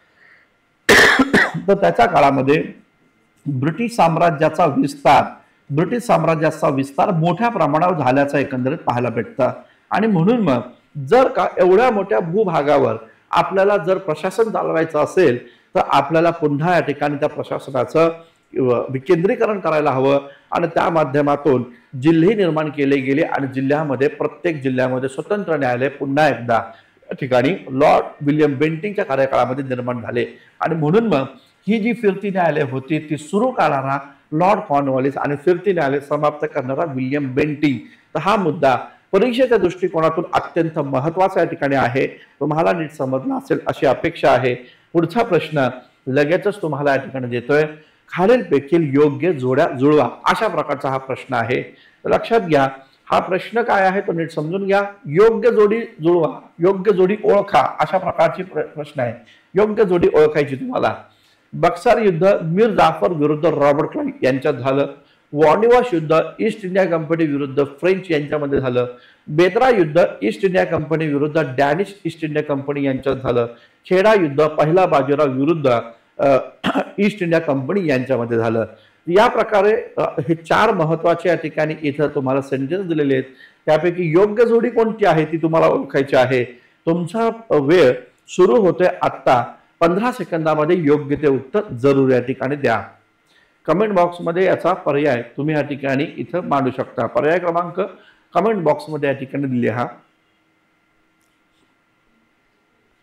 तर त्याच्या काळामध्ये ब्रिटिश साम्राज्याचा विस्तार ब्रिटिश साम्राज्याचा विस्तार मोठ्या प्रमाणावर झाल्याचा एकंदरीत पाहायला भेटतं आणि म्हणून मग जर का एवढ्या मोठ्या भूभागावर आपल्याला जर प्रशासन चालवायचं असेल तर आपल्याला पुन्हा या ठिकाणी त्या प्रशासनाचं विकेंद्रीकरण करायला हवं आणि त्या माध्यमातून जिल्हे निर्माण केले गेले आणि जिल्ह्यामध्ये प्रत्येक जिल्ह्यामध्ये स्वतंत्र न्यायालय पुन्हा एकदा या ठिकाणी लॉर्ड विल्यम बेंटिंकच्या कार्यकाळामध्ये निर्माण झाले आणि म्हणून मग ही जी फिरती न्यायालय होती ती सुरू करणारा लॉर्ड कॉर्नवॉलिस आणि फिरती न्यायालय समाप्त करणारा विल्यम बेंटिंक. तर हा मुद्दा परीक्षेच्या दृष्टिकोनातून अत्यंत महत्वाचा या ठिकाणी आहे. तुम्हाला नीट समजला असेल अशी अपेक्षा आहे. पुढचा प्रश्न लगेचच तुम्हाला या ठिकाणी देतोय. खालीलपैकी योग्य जोड्या जुळवा, अशा प्रकारचा हा प्रश्न आहे. लक्षात घ्या, हा प्रश्न काय आहे तो नीट समजून घ्या. योग्य जोडी जुळवा, योग्य जोडी ओळखा, अशा प्रकारची प्रश्न आहे. योग्य जोडी ओळखायची तुम्हाला. बक्सर युद्ध मीर जाफर विरुद्ध रॉबर्ट क्लाइव्ह यांच्यात झालं. वॉर्निवॉश युद्ध ईस्ट इंडिया कंपनी विरुद्ध फ्रेंच यांच्यामध्ये झालं. बेदरा युद्ध ईस्ट इंडिया कंपनी विरुद्ध डॅनिश ईस्ट इंडिया कंपनी यांच्यात झालं. खेडा युद्ध पहिला बाजीराव विरुद्ध ईस्ट इंडिया कंपनी यांच्यामध्ये झालं. या प्रकारे हे चार महत्वाचे या ठिकाणी इथं तुम्हाला सेंटेन्स दिलेले आहेत. त्यापैकी योग्य जोडी कोणती आहे ती तुम्हाला ओळखायची आहे. तुमचा वेळ सुरू होतोय आत्ता. पंधरा सेकंदामध्ये योग्य ते उत्तर जरूर या ठिकाणी द्या. कमेंट बॉक्समध्ये याचा पर्याय तुम्ही या ठिकाणी इथं मांडू शकता. पर्याय क्रमांक कमेंट बॉक्समध्ये या ठिकाणी लिहा.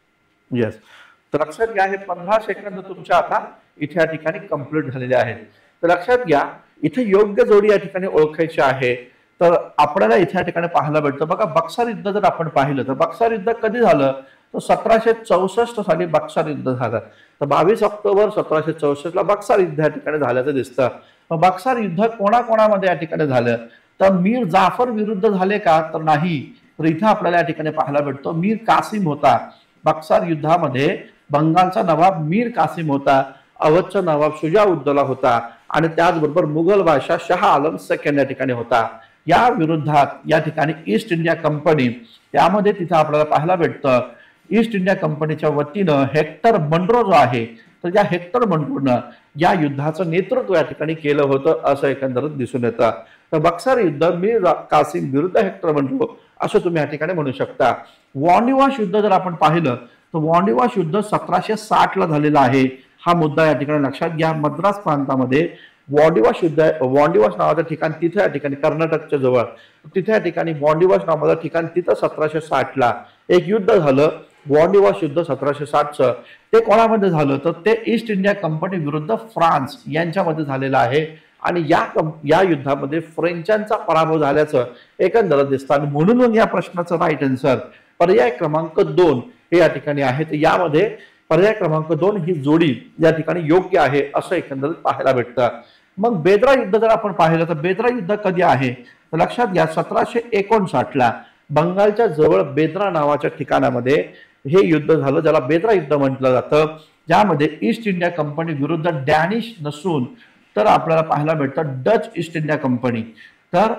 येस, तर लक्षात घ्या हे पंधरा सेकंद तुमच्या आता इथे या ठिकाणी कंप्लीट झालेले आहेत. तर लक्षात घ्या इथे योग्य जोडी या ठिकाणी ओळखायची आहे. तर आपल्याला इथे या ठिकाणी पाहायला भेटतं बघा, बक्सर युद्ध जर आपण पाहिलं तर बक्सर युद्ध कधी झालं तर सतराशे चौसष्ट साली बक्सर युद्ध झालं. तर बावीस ऑक्टोबर सतराशे चौसष्ट ला बक्सर युद्ध या ठिकाणी झाल्याचं दिसतं. मग बक्सर युद्ध कोणाकोणामध्ये या ठिकाणी झालं तर मीर जाफर विरुद्ध झाले का तर नाही. तर इथं आपल्याला या ठिकाणी पाहायला भेटतो मीर कासिम होता. बक्सर युद्धामध्ये बंगालचा नवाब मीर कासिम होता, अवधचा नवाब शुजाउद्दौला होता आणि त्याचबरोबर मुघल बादशाह शाह आलम सेकंड या ठिकाणी होता. या विरोधात या ठिकाणी ईस्ट इंडिया कंपनी त्यामध्ये तिथं आपल्याला पाहायला भेटतं ईस्ट इंडिया कंपनीच्या वतीनं हेक्टर मनरो जो आहे तर या हेक्टर मनरोनं या युद्धाचं नेतृत्व या ठिकाणी केलं होतं असं एकंदरीत दिसून येतं. तर बक्सर युद्ध मीर कासिम विरुद्ध हेक्टर मनरो असं तुम्ही या ठिकाणी म्हणू शकता. वॉन्डिवाश युद्ध जर आपण पाहिलं तर वॉन्डिवाश युद्ध सतराशे साठ ला झालेला आहे. हा मुद्दा या ठिकाणी लक्षात घ्या. मद्रास प्रांतामध्ये वॉन्डिवाश युद्ध वॉन्डिवाश नावाचं ठिकाण तिथे या ठिकाणी कर्नाटकच्या जवळ तिथे या ठिकाणी वॉन्डिवाश नावाचं ठिकाण तिथं सतराशे साठ ला एक युद्ध झालं. वॉन्डिवाश युद्ध सतराशे साठचं ते कोणामध्ये झालं तर ते ईस्ट इंडिया कंपनी विरुद्ध फ्रान्स यांच्यामध्ये झालेलं आहे आणि या या युद्धामध्ये फ्रेंचांचा पराभव झाल्याचं एकंदरीत दिसतं. म्हणून मग या प्रश्नाचं राईट आन्सर पर्याय क्रमांक दोन हे या ठिकाणी आहे. तर यामध्ये पर्याय क्रमांक दोन ही जोडी या ठिकाणी योग्य आहे असं एकंदरीत पाहायला भेटतं. मग बेदरा युद्ध जर आपण पाहिलं तर बेदरा युद्ध कधी आहे तर लक्षात घ्या सतराशे एकोणसाठ ला बंगालच्या जवळ बेदरा नावाच्या ठिकाणामध्ये हे युद्ध झालं ज्याला बेदरा युद्ध म्हटलं जातं. ज्यामध्ये ईस्ट इंडिया कंपनी विरुद्ध डॅनिश नसून तर आपल्याला पाहायला भेटतं डच ईस्ट इंडिया कंपनी. तर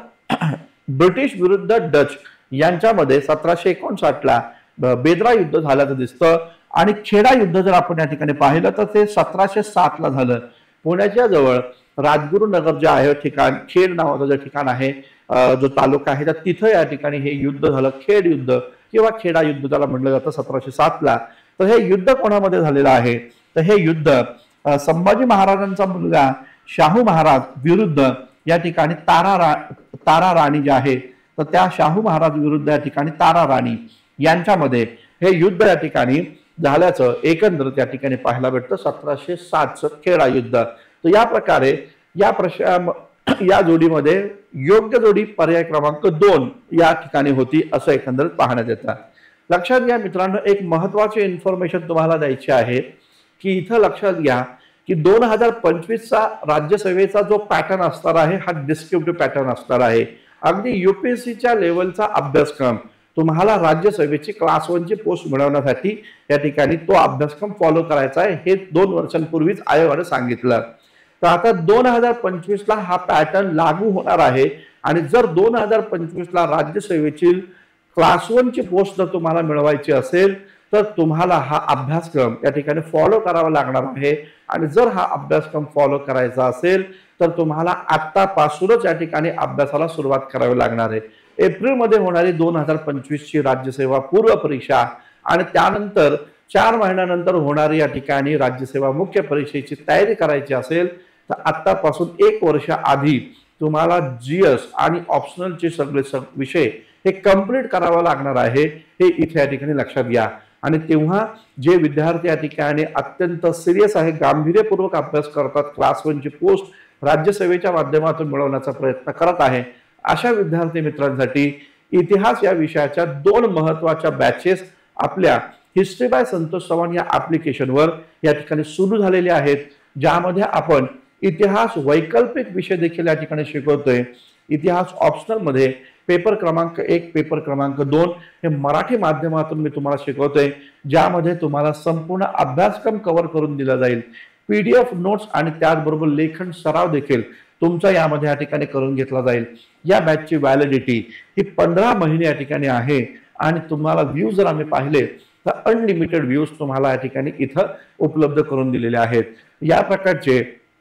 ब्रिटिश विरुद्ध डच यांच्यामध्ये सतराशे एकोणसाठ ला बेदरा युद्ध झाल्याचं दिसतं. आणि खेडा युद्ध जर आपण या ठिकाणी पाहिलं तर ते सतराशे सात ला झालं. पुण्याच्या जवळ राजगुरुनगर जे आहे ठिकाण खेड नावाचं जे ठिकाण आहे जो तालुका आहे तर तिथं या ठिकाणी हे युद्ध झालं. खेड युद्ध किंवा खेडा युद्ध त्याला म्हटलं जातं सतराशे सात ला. तर हे युद्ध कोणामध्ये झालेलं आहे तर हे युद्ध संभाजी महाराजांचा मुलगा शाहू महाराज विरुद्ध या ठिकाणी तारा रा तारा राणी जे आहे तर त्या शाहू महाराज विरुद्ध या ठिकाणी तारा राणी यांच्यामध्ये हे युद्ध या ठिकाणी झाल्याचं एकंदरीत या ठिकाणी पाहायला भेटतं सतराशे सातचं खेडा युद्ध. तर या प्रकारे या प्रश्न या जोडीमध्ये योग्य जोडी पर्याय क्रमांक दोन या ठिकाणी होती असं एकंदरीत पाहण्यात येतं. लक्षात घ्या मित्रांनो एक महत्वाची इन्फॉर्मेशन तुम्हाला द्यायची आहे की इथं लक्षात घ्या की दोन हजार पंचवीसचा राज्यसेवेचा जो पॅटर्न असणार आहे हा डिस्क्रिप्टिव्ह पॅटर्न असणार आहे. अगदी युपीएससीच्या लेवलचा अभ्यासक्रम तुम्हाला राज्यसेवेची क्लास वन ची पोस्ट मिळवण्यासाठी या ठिकाणी तो अभ्यासक्रम फॉलो करायचा आहे हे दोन वर्षांपूर्वीच आयोगाने सांगितलं. तर आता दोन हजार पंचवीस ला हा पॅटर्न लागू होणार आहे आणि जर दोन हजार पंचवीस ला राज्यसेवेची क्लास वन ची पोस्ट जर तुम्हाला मिळवायची असेल तर तुम्हाला हा अभ्यासक्रम या ठिकाणी फॉलो करावा लागणार आहे. आणि जर हा अभ्यासक्रम फॉलो करायचा असेल तर तुम्हाला आत्तापासूनच या ठिकाणी अभ्यासाला सुरुवात करावी लागणार आहे. एप्रिल मध्ये होणारी दोन हजार पंचवीस ची राज्यसेवा पूर्व परीक्षा आणि त्यानंतर चार महिन्यानंतर होणारी या ठिकाणी राज्यसेवा मुख्य परीक्षेची तयारी करायची असेल तर आतापासून एक वर्ष आधी तुम्हाला जीएस आणि ऑप्शनलचे सगळे विषय हे कंप्लीट करावं लागणार आहे हे इथे या ठिकाणी लक्षात घ्या. आणि तेव्हा जे विद्यार्थी या ठिकाणी अत्यंत सिरियस आहे गांभीर्यपूर्वक अभ्यास करतात क्लास वन ची पोस्ट राज्यसेवेच्या माध्यमातून मिळवण्याचा प्रयत्न करत आहे अशा विद्यार्थी मित्रांसाठी इतिहास या विषयाच्या दोन महत्वाच्या बॅचेस आपल्या हिस्ट्री बाय संतोष चव्हाण या ऍप्लिकेशनवर या ठिकाणी सुरू झालेले आहेत. ज्यामध्ये आपण इतिहास वैकल्पिक विषय देखील या ठिकाणी शिकवतोय. इतिहास ऑप्शनल मध्ये पेपर क्रमांक एक पेपर क्रमांक दोन हे मराठी माध्यमातून मी तुम्हाला शिकवतोय ज्यामध्ये तुम्हाला संपूर्ण अभ्यासक्रम कव्हर करून दिला जाईल. पीडीएफ नोट्स आणि त्याचबरोबर लेखन सराव देखील तुमचा यामध्ये या ठिकाणी करून घेतला जाईल. या बॅचची व्हॅलिडिटी ही पंधरा महिने या ठिकाणी आहे आणि तुम्हाला व्ह्यूज जर आम्ही पाहिले तर अनलिमिटेड व्ह्यूज तुम्हाला या ठिकाणी इथं उपलब्ध करून दिलेले आहेत. या प्रकारचे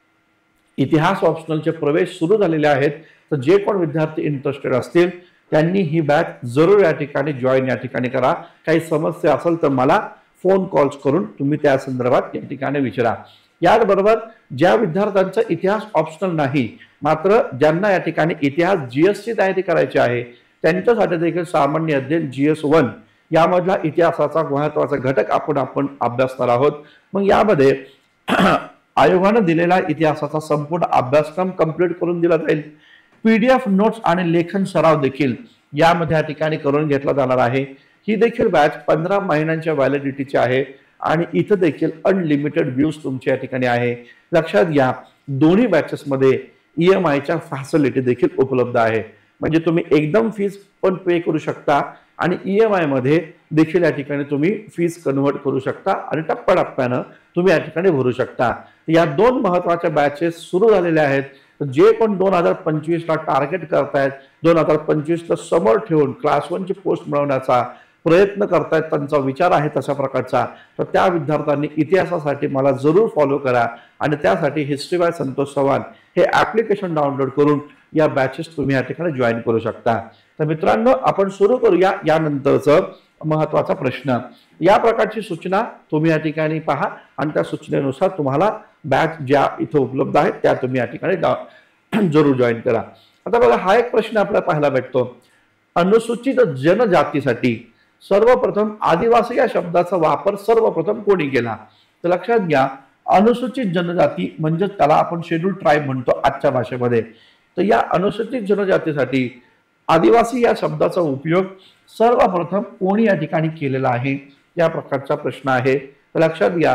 इतिहास ऑप्शनलचे प्रवेश सुरू झालेले आहेत. तर जे कोण विद्यार्थी इंटरेस्टेड असतील त्यांनी ही बॅच जरूर या ठिकाणी जॉईन या ठिकाणी करा. काही समस्या असेल तर मला फोन कॉल्स करून तुम्ही त्या संदर्भात या ठिकाणी विचारा. याचबरोबर ज्या विद्यार्थ्यांचा इतिहास ऑप्शनल नाही मात्र ज्यांना या ठिकाणी इतिहास जीएस ची तयारी करायची आहे त्यांच्यासाठी देखील सामान्य अध्ययन जीएस वन यामधला इतिहासाचा महत्वाचा घटक आपण आपण अभ्यासणार आहोत। मग यामध्ये आयोगाने दिलेला इतिहासाचा संपूर्ण अभ्यासक्रम कंप्लीट करून दिला जाईल। पीडीएफ नोट्स आणि लेखन सराव देखील यामध्ये या ठिकाणी करून घेतला जाणार आहे। ही देखील बॅच पंधरा महिन्यांच्या व्हॅलिडिटीची आहे आणि इथं देखील अनलिमिटेड व्ह्यूज तुमच्या या ठिकाणी आहे। लक्षात घ्या, दोन्ही बॅचेस मध्ये ईएमआयच्या फॅसिलिटी देखील उपलब्ध आहे, म्हणजे तुम्ही एकदम फीस पण पे करू शकता आणि ईएमआय मध्ये देखील या ठिकाणी तुम्ही फीस कन्वर्ट करू शकता आणि टप्प्याटप्प्यानं तुम्ही या ठिकाणी भरू शकता। या दोन महत्त्वाच्या बॅचेस सुरू झालेल्या आहेत। जे पण दोन हजार पंचवीस ला टार्गेट करतायत, दोन हजार पंचवीस ला समोर ठेवून क्लास वन ची पोस्ट मिळवण्याचा प्रयत्न करतायत, त्यांचा विचार आहे तशा प्रकारचा, तर त्या विद्यार्थ्यांनी इतिहासासाठी मला जरूर फॉलो करा आणि त्यासाठी हिस्ट्री बाय संतोष चव्हाण हे ऍप्लिकेशन डाउनलोड करून या बॅचेस तुम्ही या ठिकाणी जॉईन करू शकता। तर मित्रांनो, आपण सुरू करूया यानंतरचं महत्वाचा प्रश्न। या प्रकारची सूचना तुम्ही या ठिकाणी पहा आणि त्या सूचनेनुसार तुम्हाला बॅच ज्या इथे उपलब्ध आहेत त्या तुम्ही या ठिकाणी जरूर जॉईन करा। आता बघा, हा एक प्रश्न आपल्याला पाहायला भेटतो, अनुसूचित जनजातीसाठी सर्वप्रथम आदिवासी या शब्दाचा वापर सर्वप्रथम कोणी केला? तर लक्षात घ्या, अनुसूचित जनजाती म्हणजे त्याला आपण शेड्यूल ट्राइब म्हणतो आजच्या भाषेमध्ये। तर या अनुसूचित जनजातीसाठी आदिवासी या शब्दाचा उपयोग सर्वप्रथम कोणी या ठिकाणी केलेला आहे, या प्रकारचा प्रश्न आहे। तर लक्षात घ्या,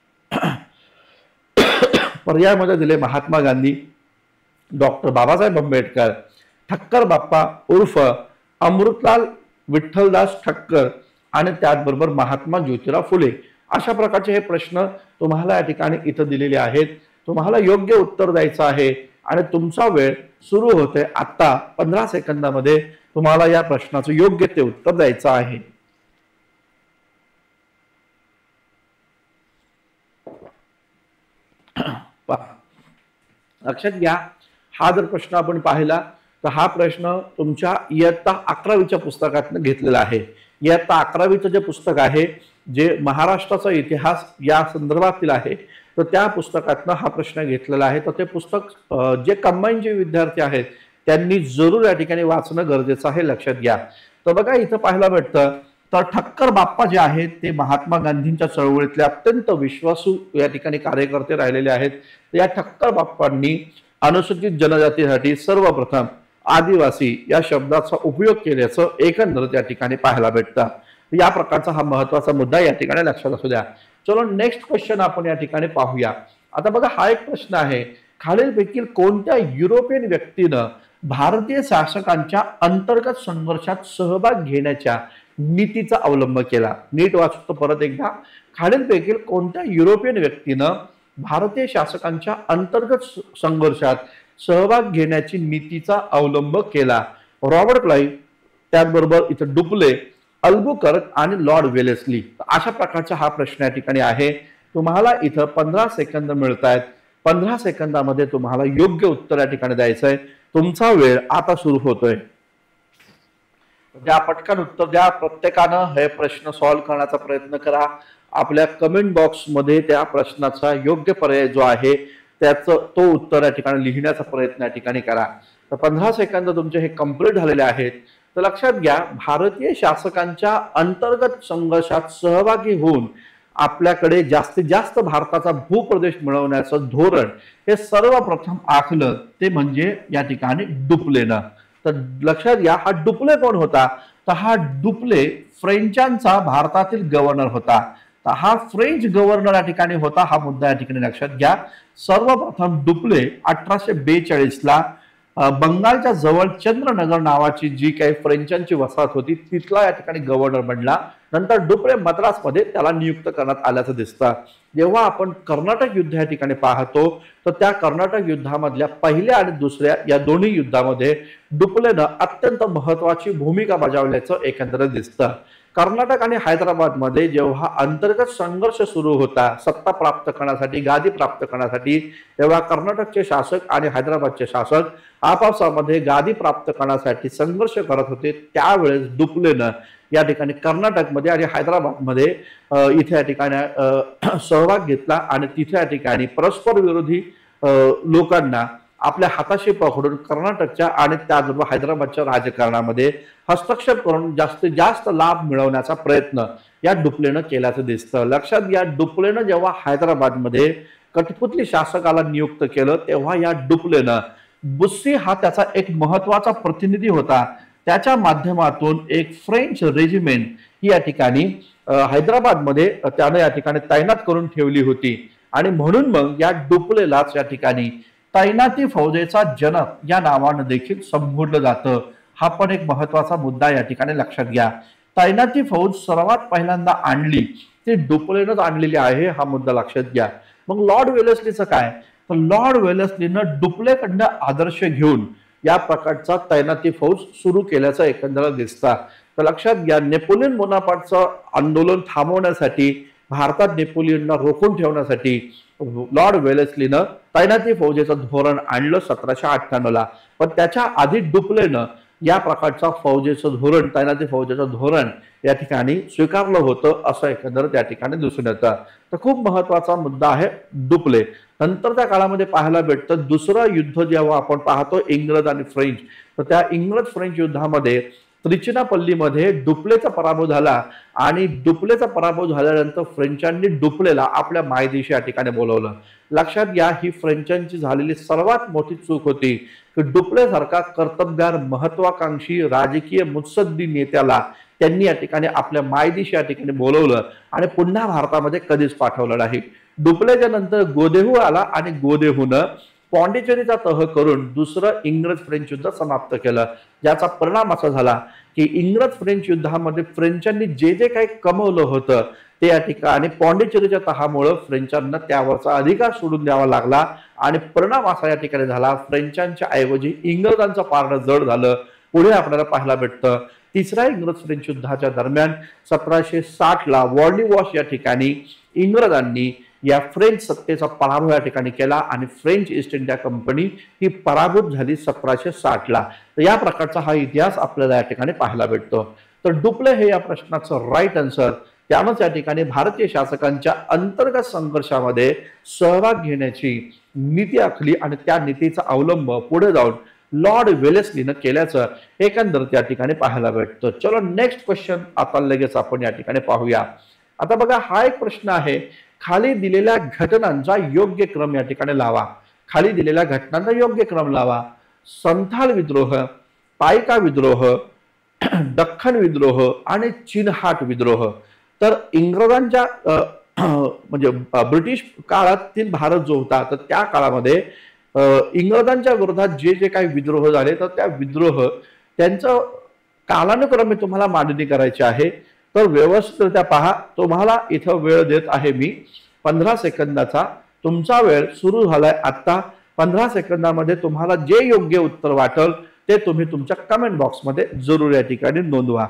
पर्यायामध्ये दिले महात्मा गांधी, डॉक्टर बाबासाहेब आंबेडकर, ठक्कर बाप्पा उर्फ अमृतलाल विठ्ठलदास ठक्कर आणि त्याचबरोबर महात्मा ज्योतिराव फुले। अशा प्रकारचे हे प्रश्न तुम्हाला या ठिकाणी इथं दिलेले आहेत। तुम्हाला योग्य उत्तर द्यायचं आहे आणि तुमचा वेळ सुरू होते आता पंधरा सेकंदामध्ये तुम्हाला या प्रश्नाचं योग्य ते उत्तर द्यायचं आहे। लक्षात घ्या, हा जर प्रश्न आपण पाहिला तर हा प्रश्न तुमच्या इयत्ता अकरावीच्या पुस्तकातून घेतलेला आहे। इयत्ता अकरावीचं जे पुस्तक आहे, जे महाराष्ट्राचा इतिहास या संदर्भातील आहे, तर त्या पुस्तकातून हा प्रश्न घेतलेला आहे। तर ते पुस्तक जे कंबाईनचे विद्यार्थी आहेत त्यांनी जरूर या ठिकाणी वाचणं गरजेचं आहे, लक्षात घ्या। तर बघा, इथं पाहायला भेटतं, तर ठक्कर बाप्पा जे आहेत ते महात्मा गांधींच्या चळवळीतले अत्यंत विश्वासू या ठिकाणी कार्यकर्ते राहिलेले आहेत। या ठक्कर बाप्पांनी अनुसूचित जनजातीसाठी सर्वप्रथम आदिवासी या शब्दाचा उपयोग केल्याचं एकंदरीत या ठिकाणी पाहायला भेटतं। या प्रकारचा हा महत्वाचा मुद्दा या ठिकाणी लक्षात असू द्या। चलो नेक्स्ट क्वेश्चन आपण या ठिकाणी पाहूया। आता बघा, हा एक प्रश्न आहे, खालीलपैकी कोणत्या युरोपियन व्यक्तीनं भारतीय शासकांच्या अंतर्गत संघर्षात सहभाग घेण्याच्या नीतीचा अवलंब केला? नीट वाचतो परत एकदा, खालीलपैकी कोणत्या युरोपियन व्यक्तीनं भारतीय शासकांच्या अंतर्गत संघर्षात सहभाग घेण्याची नीतीचा अवलंब केला? रॉबर्ट क्लाइव्ह, त्याचबरोबर इथं डुप्ले, अल्बुकर्क आणि लॉर्ड वेलेस्ली। अशा प्रकारचा हा प्रश्न या ठिकाणी आहे। तुम्हाला इथं पंधरा सेकंद मिळत आहेत। पंधरा सेकंदामध्ये तुम्हाला योग्य उत्तर या ठिकाणी द्यायचं आहे। तुमचा वेळ आता सुरू होतोय, ज्या पटकन उत्तर द्या। प्रत्येकानं हे प्रश्न सॉल्व्ह करण्याचा प्रयत्न करा। आपल्या कमेंट बॉक्स मध्ये त्या प्रश्नाचा योग्य पर्याय जो आहे त्याचं तो उत्तर या ठिकाणी लिहिण्याचा प्रयत्न या ठिकाणी करा। तर पंधरा सेकंद तुमचे हे कंप्लीट झालेले आहेत। तर लक्षात घ्या, भारतीय शासकांच्या अंतर्गत संघर्षात सहभागी होऊन आपल्याकडे जास्तीत जास्त भारताचा भूप्रदेश मिळवण्याचं धोरण हे सर्वप्रथम आखलं ते म्हणजे या ठिकाणी डुप्लेनं। तर लक्षात घ्या, हा डुप्ले कोण होता? तर हा डुप्ले फ्रेंचांचा भारतातील गव्हर्नर होता। तर हा फ्रेंच गव्हर्नर या ठिकाणी होता, हा मुद्दा या ठिकाणी लक्षात घ्या। सर्वप्रथम डुप्ले अठराशे बेचाळीस ला बंगालच्या जवळ चंद्रनगर नावाची जी काही फ्रेंचांची वसाहत होती तिथला या ठिकाणी गव्हर्नर बनला। नंतर डुप्ले मद्रासमध्ये त्याला नियुक्त करण्यात आल्याचं दिसतं। जेव्हा आपण कर्नाटक युद्ध या ठिकाणी पाहतो तर त्या कर्नाटक युद्धामधल्या पहिल्या आणि दुसऱ्या या दोन्ही युद्धामध्ये डुप्लेनं अत्यंत महत्वाची भूमिका बजावल्याचं एकंदरीत दिसतं। कर्नाटक आणि हैदराबाद मध्ये जेव्हा अंतर्गत संघर्ष सुरू होता सत्ता प्राप्त करण्यासाठी, गादी प्राप्त करण्यासाठी, तेव्हा कर्नाटकचे शासक आणि हैदराबादचे शासक आपापसामध्ये गादी प्राप्त करण्यासाठी संघर्ष करत होते। त्यावेळेस डुप्लेनं या ठिकाणी कर्नाटकमध्ये आणि हैदराबादमध्ये इथे या ठिकाणी सहभाग घेतला आणि तिथे या ठिकाणी परस्पर विरोधी लोकांना आपल्या हाताशी पकडून कर्नाटकच्या आणि त्याचबरोबर हैदराबादच्या राजकारणामध्ये हस्तक्षेप करून जास्तीत जास्त लाभ मिळवण्याचा प्रयत्न या डुप्लेनं केल्याचं दिसतं। लक्षात घ्या, डुप्लेनं जेव्हा हैदराबादमध्ये कठपुतली शासकाला नियुक्त केलं तेव्हा या डुप्लेनं, बुस्सी हा त्याचा एक महत्वाचा प्रतिनिधी होता, त्याच्या माध्यमातून एक फ्रेंच रेजिमेंट ही या ठिकाणी हैदराबादमध्ये त्याने या ठिकाणी तैनात करून ठेवली होती आणि म्हणून मग या डुप्लेलाच या ठिकाणी तैनाती फौजेचा जनक या नावानं देखील संबोधलं जातं। हा पण एक महत्वाचा मुद्दा या ठिकाणी लक्षात घ्या। तैनाती फौज सर्वात पहिल्यांदा आणली ती डुप्लेनंच आणलेली आहे, हा मुद्दा लक्षात घ्या। मग लॉर्ड वेलेस्लीचं काय, तर लॉर्ड वेलेस्लीनं डुप्लेकडनं आदर्श घेऊन या प्रकारचा तैनाती फौज सुरू केल्याचं एकंदर दिसतं। तर लक्षात घ्या, नेपोलियन बोनापार्टचं आंदोलन थांबवण्यासाठी, भारतात नेपोलियनला रोखून ठेवण्यासाठी लॉर्ड वेलेस्लीनं तैनाती फौजेचं धोरण आणलं सतराशे अठ्ठ्याण्णव ला, पण त्याच्या आधी डुप्लेनं या प्रकारचा फौजेचं धोरण, तैनाती फौजेचं धोरण या ठिकाणी स्वीकारलं होतं असं एकंदर त्या ठिकाणी दिसून येतं। तर खूप महत्वाचा मुद्दा आहे डुप्ले। नंतरच्या काळामध्ये पाहायला भेटतं दुसरं युद्ध जेव्हा आपण पाहतो इंग्रज आणि फ्रेंच, तर त्या इंग्रज फ्रेंच युद्धामध्ये त्रिचिनापल्लीमध्ये डुप्लेचा पराभव झाला आणि डुप्लेचा पराभव झाल्यानंतर फ्रेंचांनी डुप्लेला आपल्या मायदेशी या ठिकाणी बोलवलं। लक्षात घ्या, ही फ्रेंचांची झालेली सर्वात मोठी चूक होती की डुप्लेसारखा कर्तबगार, महत्वाकांक्षी, राजकीय मुत्सद्दी नेत्याला त्यांनी या ठिकाणी आपल्या मायदेशी या ठिकाणी बोलवलं आणि पुन्हा भारतामध्ये कधीच पाठवलं नाही। डुप्लेच्या नंतर गोदेहू आला आणि गोदेहूनं पॉंडिचेरीचा तह करून दुसरं इंग्रज फ्रेंच युद्ध समाप्त केलं, ज्याचा परिणाम असा झाला की इंग्रज फ्रेंच युद्धामध्ये फ्रेंचांनी जे जे काही कमवलं होतं ते या ठिकाणी पॉंडिचेरीच्या तहामुळे फ्रेंचांना त्यावरचा अधिकार सोडून द्यावा लागला आणि परिणाम असा या ठिकाणी झाला, फ्रेंचांच्या ऐवजी इंग्रजांचं पारडं जड झालं। पुढे आपल्याला पाहायला भेटतं तिसऱ्या इंग्रज फ्रेंच युद्धाच्या दरम्यान सतराशे साठ ला वॉर्निवॉश या ठिकाणी इंग्रजांनी या फ्रेंच सत्तेचा पराभव या ठिकाणी केला आणि फ्रेंच ईस्ट इंडिया कंपनी ही पराभूत झाली सतराशे साठ ला। तर या प्रकारचा हा इतिहास आपल्याला या ठिकाणी पाहायला भेटतो। तर डुप्ले हे या प्रश्नाचं राईट आन्सर। त्यामुळे या ठिकाणी भारतीय शासकांच्या अंतर्गत संघर्षामध्ये सहभाग घेण्याची नीती आखली आणि त्या नीतीचा अवलंब पुढे जाऊन लॉर्ड वेलेस्लीनं केल्याचं एकंदर त्या ठिकाणी पाहायला भेटतं। चलो नेक्स्ट क्वेश्चन आता लगेच आपण या ठिकाणी पाहूया। आता बघा, हा एक प्रश्न आहे, खाली दिलेल्या घटनांचा योग्य क्रम या ठिकाणी लावा। खाली दिलेल्या घटनांचा योग्य क्रम लावा। संथाल विद्रोह, पायका विद्रोह, दख्खन विद्रोह आणि चिनहाट विद्रोह। तर इंग्रजांच्या म्हणजे ब्रिटिश काळातील भारत जो होता तर त्या काळामध्ये इंग्रजांच्या विरोधात जे जे काही विद्रोह झाले तर त्या विद्रोह त्यांचं कालानुक्रमे तुम्हाला मांडणी करायची आहे। तर व्यवस्थितरित्या पहा, तुम्हाला इथं वेळ देत आहे मी पंधरा सेकंदाचा। तुमचा वेळ सुरू झालाय आता। पंधरा सेकंदामध्ये तुम्हाला जे योग्य उत्तर वाटेल ते तुम्ही तुमच्या कमेंट बॉक्समध्ये जरूर या ठिकाणी नोंदवा।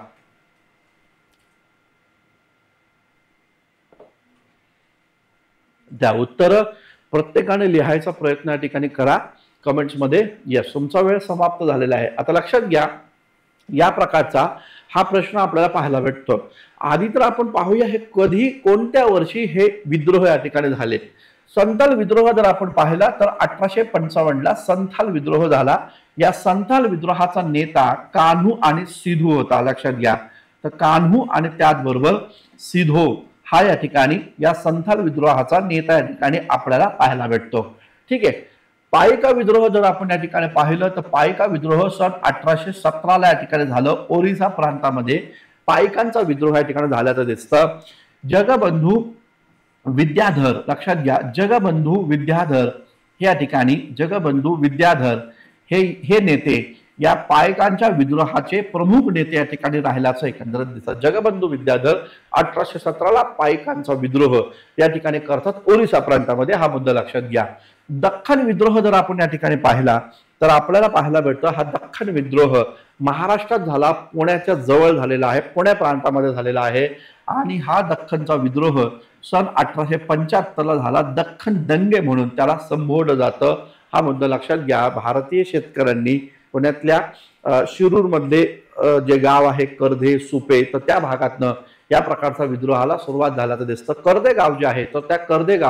त्या उत्तर प्रत्येकाने लिहायचा प्रयत्न या ठिकाणी करा कमेंट्स मध्ये। यस, तुमचा वेळ समाप्त झालेला आहे। आता लक्षात घ्या, या प्रकारचा हा प्रश्न आपल्याला पाहायला भेटतो। आधी तर आपण पाहूया हे कधी, कोणत्या वर्षी हे विद्रोह या ठिकाणी झाले। संथाल विद्रोह जर आपण पाहिला तर अठराशे पंचावन्न ला संथाल विद्रोह झाला। या संथाल विद्रोहाचा नेता कान्हू आणि सिधू होता। लक्षात घ्या, तर कान्हू आणि त्याचबरोबर सिधो हा या ठिकाणी या संथाल विद्रोहाचा नेता या ठिकाणी आपल्याला पाहायला भेटतो। ठीक आहे। पायका विद्रोह जर आपण या ठिकाणी पाहिलं तर पायका विद्रोह सन अठराशे सतरा ला या ठिकाणी झालं। ओरिसा प्रांतामध्ये पायकांचा विद्रोह या ठिकाणी झाल्याचं दिसतं। जगबंधू विद्याधर, लक्षात घ्या, जगबंधू विद्याधर या ठिकाणी जगबंधू विद्याधर हे हे नेते या पायकांच्या विद्रोहाचे प्रमुख नेते या ठिकाणी राहिल्याचं एकंदरीत दिसतं। जगबंधू विद्याधर अठराशे सतरा ला पायकांचा विद्रोह या ठिकाणी करतात ओरिसा प्रांतामध्ये, हा मुद्दा लक्षात घ्या। दख्खन विद्रोह जर आपण या ठिकाणी पाहिला तर आपल्याला पाहायला भेटतं हा दख्खन विद्रोह महाराष्ट्रात झाला, पुण्याच्या जवळ झालेला आहे, पुणे प्रांतामध्ये झालेला आहे आणि हा दख्खनचा विद्रोह सन अठराशे पंच्याहत्तर ला झाला। दख्खन दंगे म्हणून त्याला संबोधलं जातं, हा मुद्दा लक्षात घ्या। भारतीय शेतकऱ्यांनी पुण्यातल्या शिरूर मध्ये जे गाव आहे कर्धे, सुपे, तर त्या भागातनं या प्रकारचा विद्रोहाला सुरुवात झाल्याचं दिसतं। कर्धे गाव जे आहे तर त्या कर्धे गाव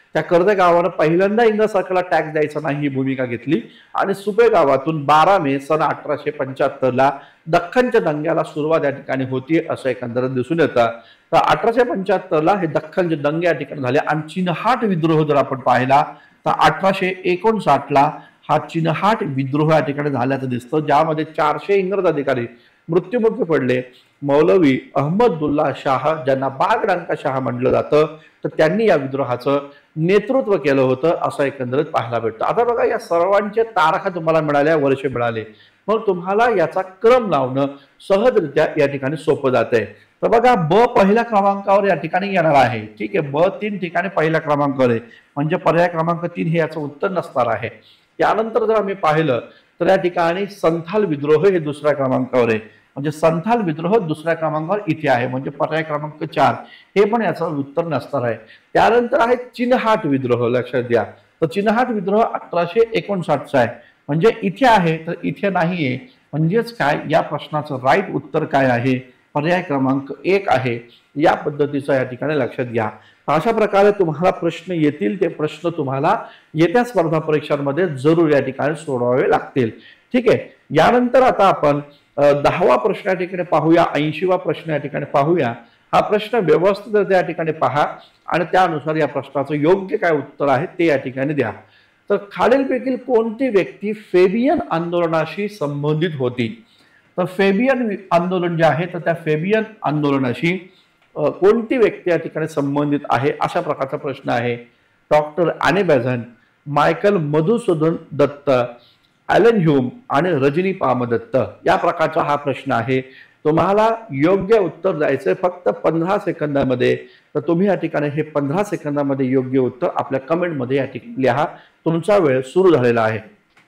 त्या कर्जत गावानं पहिल्यांदा इंग्रज सरकारला टॅक्स द्यायचा नाही ही भूमिका घेतली आणि सुपे गावातून बारा मे सन अठराशे पंच्याहत्तर ला दख्खनच्या दंग्याला सुरुवात या ठिकाणी होती असं एकंदरीत दिसून येतं. तर अठराशे पंच्याहत्तर ला हे दख्खनचे दंगे या ठिकाणी झाले आणि चिनहाट विद्रोह जर आपण पाहिला तर अठराशे एकोणसाठ ला हा चिनहाट विद्रोह या ठिकाणी झाल्याचं दिसतं, ज्यामध्ये चारशे इंग्रज अधिकारी मृत्युमुखी पडले. मौलवी अहमदुल्ला शाह, ज्यांना बागडांका शाह म्हटलं जातं, तर त्यांनी या विद्रोहाचं नेतृत्व केलं होतं असं एकंदरीत पाहायला भेटतं. आता बघा, या सर्वांचे तारखा तुम्हाला मिळाल्या, वर्षे मिळाले, मग तुम्हाला याचा क्रम लावणं सहजरित्या या ठिकाणी सोपं जातंय. तर बघा, ब पहिल्या क्रमांकावर या ठिकाणी येणार आहे. ठीक आहे, ब तीन ठिकाणी पहिल्या क्रमांकावर आहे, म्हणजे पर्याय क्रमांक तीन हे याचं उत्तर नसणार आहे. त्यानंतर जर आम्ही पाहिलं तर या ठिकाणी संथाल विद्रोह हे दुसऱ्या क्रमांकावर आहे, म्हणजे संथाल विद्रोह दुसऱ्या क्रमांकावर इथे आहे, म्हणजे पर्याय क्रमांक चार हे पण याचं उत्तर नसणार आहे. त्यानंतर आहे चिनहाट विद्रोह. लक्षात द्या, तर चिनहाट विद्रोह अठराशे एकोणसाठचा आहे, म्हणजे इथे आहे तर इथे नाहीये. म्हणजेच काय, या प्रश्नाचं राईट उत्तर काय आहे, पर्याय क्रमांक एक आहे. या पद्धतीचं या ठिकाणी लक्षात घ्या. अशा प्रकारे तुम्हाला प्रश्न येतील, ते प्रश्न तुम्हाला येत्या स्पर्धा परीक्षांमध्ये जरूर या ठिकाणी सोडवावे लागतील. ठीक आहे, यानंतर आता आपण दहावा प्रश्न या ठिकाणी पाहूया, ऐंशीवा प्रश्न या ठिकाणी पाहूया. हा प्रश्न व्यवस्थित या ठिकाणी पहा आणि त्यानुसार या प्रश्नाचं योग्य काय उत्तर आहे ते या ठिकाणी द्या. तर खालीलपैकी कोणती व्यक्ती फेबियन आंदोलनाशी संबंधित होती? तर फेबियन आंदोलन जे आहे तर त्या फेबियन आंदोलनाशी कोणती व्यक्ती या ठिकाणी संबंधित आहे अशा प्रकारचा प्रश्न आहे. Doctor Annie Besant, Michael Madhusudan Dutt, Allan Hume आणि रजनी पामदत्त, या प्रकारचा हा प्रश्न आहे. तुम्हाला योग्य उत्तर द्यायचं फक्त पंधरा सेकंदामध्ये. तर तुम्ही या ठिकाणी हे पंधरा सेकंदामध्ये योग्य उत्तर आपल्या कमेंटमध्ये या ठिकाणी लिहा. तुमचा वेळ सुरू झालेला आहे.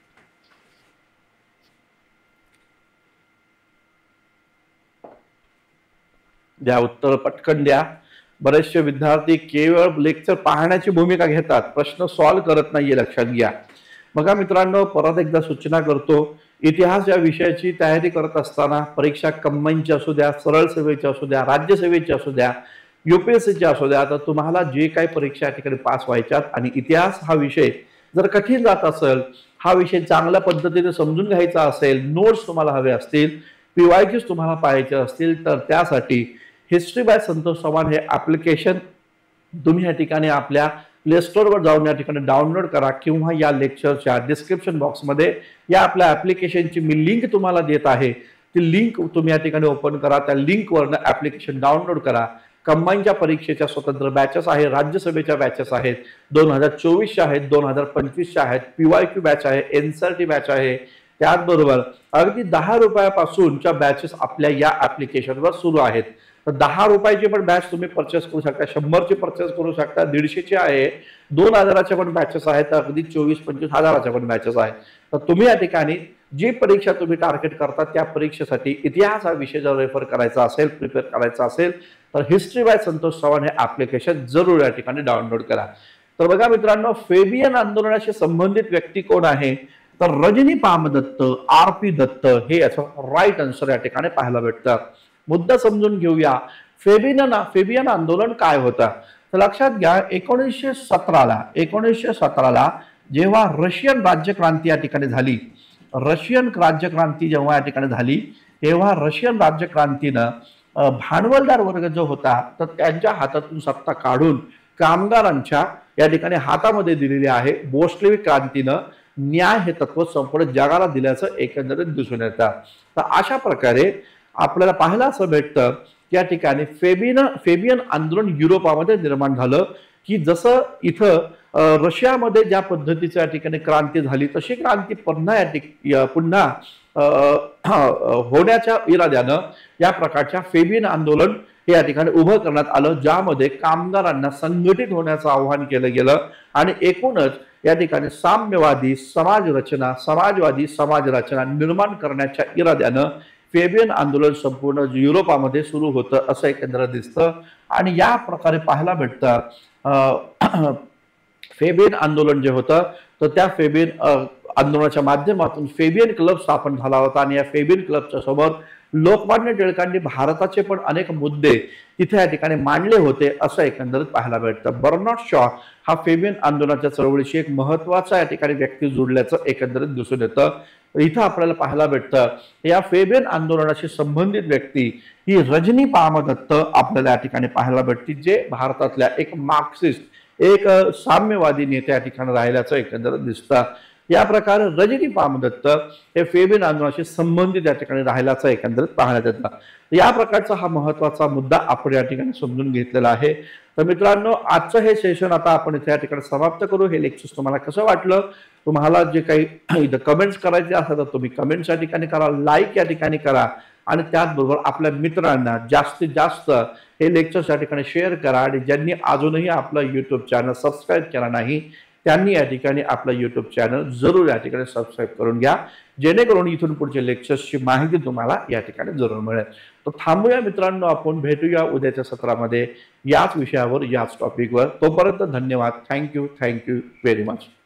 द्या उत्तर, पटकन द्या. बरेचसे विद्यार्थी केवळ लेक्चर पाहण्याची भूमिका घेतात, प्रश्न सॉल्व्ह करत नाहीये, लक्षात घ्या. बघा मित्रांनो, परत एकदा सूचना करतो, इतिहास या विषयाची तयारी करत असताना परीक्षा कंबाईनची असू द्या, सरळ सेवेची असू द्या, राज्यसेवेची असू द्या, युपीएससीची असू द्या, तर तुम्हाला जे काही परीक्षा या ठिकाणी पास व्हायच्यात आणि इतिहास हा विषय जर कठीण जात असेल, हा विषय चांगल्या पद्धतीने समजून घ्यायचा असेल, नोट्स तुम्हाला हवे असतील, पीवायक्यूज तुम्हाला पाहायचे असतील, तर त्यासाठी हिस्ट्री बाय संतोष चव्हाण हे ॲप्लिकेशन तुम्ही या ठिकाणी आपल्या प्ले स्टोअरवर जाऊन या ठिकाणी डाउनलोड करा, किंवा या लेक्चरच्या डिस्क्रिप्शन बॉक्समध्ये या आपल्या ॲप्लिकेशनची मी लिंक तुम्हाला देत आहे, ती लिंक तुम्ही या ठिकाणी ओपन करा. त्या लिंकवरनं ॲप्लिकेशन डाउनलोड करा. कंबाईनच्या परीक्षेच्या स्वतंत्र बॅचेस आहे, राज्यसभेच्या बॅचेस आहेत, दोन हजार चोवीसच्या आहेत, दोन हजार पंचवीसच्या आहेत, पीवायक्यू बॅच आहे, एनसीईआरटी बॅच आहे. त्याचबरोबर अगदी दहा रुपयापासूनच्या बॅचेस आपल्या या ॲप्लिकेशनवर सुरू आहेत. तर दहा रुपयाची पण बॅच तुम्ही परचेस करू शकता, शंभरची परचेस करू शकता, दीडशेची आहे, दोन हजाराच्या पण बॅचेस आहेत, अगदी चोवीस पंचवीस हजाराच्या पण बॅचेस आहेत. तर तुम्ही या ठिकाणी जी परीक्षा तुम्ही टार्गेट करता त्या परीक्षेसाठी इतिहास हा विषय जर रेफर करायचा असेल, प्रिपेअर करायचा असेल, तर हिस्ट्री बाय संतोष चव्हाण हे ॲप्लिकेशन जरूर या ठिकाणी डाउनलोड करा. तर बघा मित्रांनो, फेबियन आंदोलनाशी संबंधित व्यक्ती कोण आहे? तर रजनी पामदत्त, आर पी दत्त हे याचं राईट आन्सर या ठिकाणी पाहायला भेटतं. मुद्दा समजून घेऊया. फेबियन फेबियन आंदोलन काय होतं? तर लक्षात घ्या, एकोणीसशे सतराला एकोणीसशे सतराला जेव्हा रशियन राज्यक्रांती या ठिकाणी झाली, रशियन राज्यक्रांती जेव्हा या ठिकाणी झाली, तेव्हा रशियन राज्यक्रांतीनं भांडवलदार वर्ग जो होता तर त्यांच्या हातातून सत्ता काढून कामगारांच्या या ठिकाणी हातामध्ये दिलेली आहे. बोल्शेविक क्रांतीनं न्याय हे तत्व संपूर्ण जगाला दिल्याचं एकंदरीत दिसून येतं. तर अशा प्रकारे आपल्याला पाहायला असं भेटतं की या ठिकाणी फेबियन फेबियन आंदोलन युरोपामध्ये निर्माण झालं, की जसं इथं रशियामध्ये ज्या पद्धतीचं या ठिकाणी क्रांती झाली तशी क्रांती पुन्हा या ठिक पुन्हा होण्याच्या इराद्यानं या प्रकारच्या फेबियन आंदोलन हे या ठिकाणी उभं करण्यात आलं, ज्यामध्ये कामगारांना संघटित होण्याचं आवाहन केलं गेलं आणि एकूणच या ठिकाणी साम्यवादी समाज रचना समाजवादी समाज रचना निर्माण करण्याच्या इराद्यानं फेबियन आंदोलन संपूर्ण युरोपामध्ये सुरू होतं असं एकंदर दिसतं. आणि या प्रकारे पाहायला भेटतं फेबियन आंदोलन जे होतं तर त्या फेबियन आंदोलनाच्या माध्यमातून फेबियन क्लब स्थापन झाला होता आणि या फेबियन क्लबच्या समोर लोकमान्य टिळकांनी भारताचे पण अनेक मुद्दे तिथे या ठिकाणी मांडले होते असं एकंदरीत पाहायला भेटतं। बर्नार्ड शॉ हा फेबियन आंदोलनाच्या चळवळीशी एक महत्वाचा या ठिकाणी व्यक्ती जोडल्याचं एकंदरीत दिसून येतं। इथं आपल्याला पाहायला भेटतं या फेबियन आंदोलनाशी संबंधित व्यक्ती ही रजनी पामदत्त आपल्याला या ठिकाणी पाहायला भेटते, जे भारतातल्या एक मार्क्सिस्ट एक साम्यवादी नेते या ठिकाणी राहिल्याचं एकंदरीत दिसतं। या प्रकारे रजनी पामदत्त हे फेबियन आंदोलनाशी संबंधित या ठिकाणी राहिल्याचं एकंदरीत पाहण्यात येतं। या प्रकारचा हा महत्वाचा मुद्दा आपण या ठिकाणी समजून घेतलेला आहे। तर मित्रांनो, आजचं हे सेशन आता आपण इथे या ठिकाणी समाप्त करू। हे लेक्चर तुम्हाला कसं वाटलं, तुम्हाला जे काही इथं कमेंट्स करायचे असतात तर तुम्ही कमेंट्स या ठिकाणी करा, लाईक या ठिकाणी करा आणि त्याचबरोबर आपल्या मित्रांना जास्तीत जास्त हे लेक्चर्स या ठिकाणी शेअर करा। आणि ज्यांनी अजूनही आपलं यूट्यूब चॅनल सबस्क्राईब केला नाही त्यांनी या ठिकाणी आपलं यूट्यूब चॅनल जरूर या ठिकाणी सबस्क्राईब करून घ्या, जेणेकरून इथून पुढचे लेक्चर्सची माहिती तुम्हाला या ठिकाणी जरूर मिळेल। तर थांबूया मित्रांनो, आपण भेटूया उद्याच्या सत्रामध्ये याच विषयावर याच टॉपिकवर। तोपर्यंत धन्यवाद। Thank you thank you very much.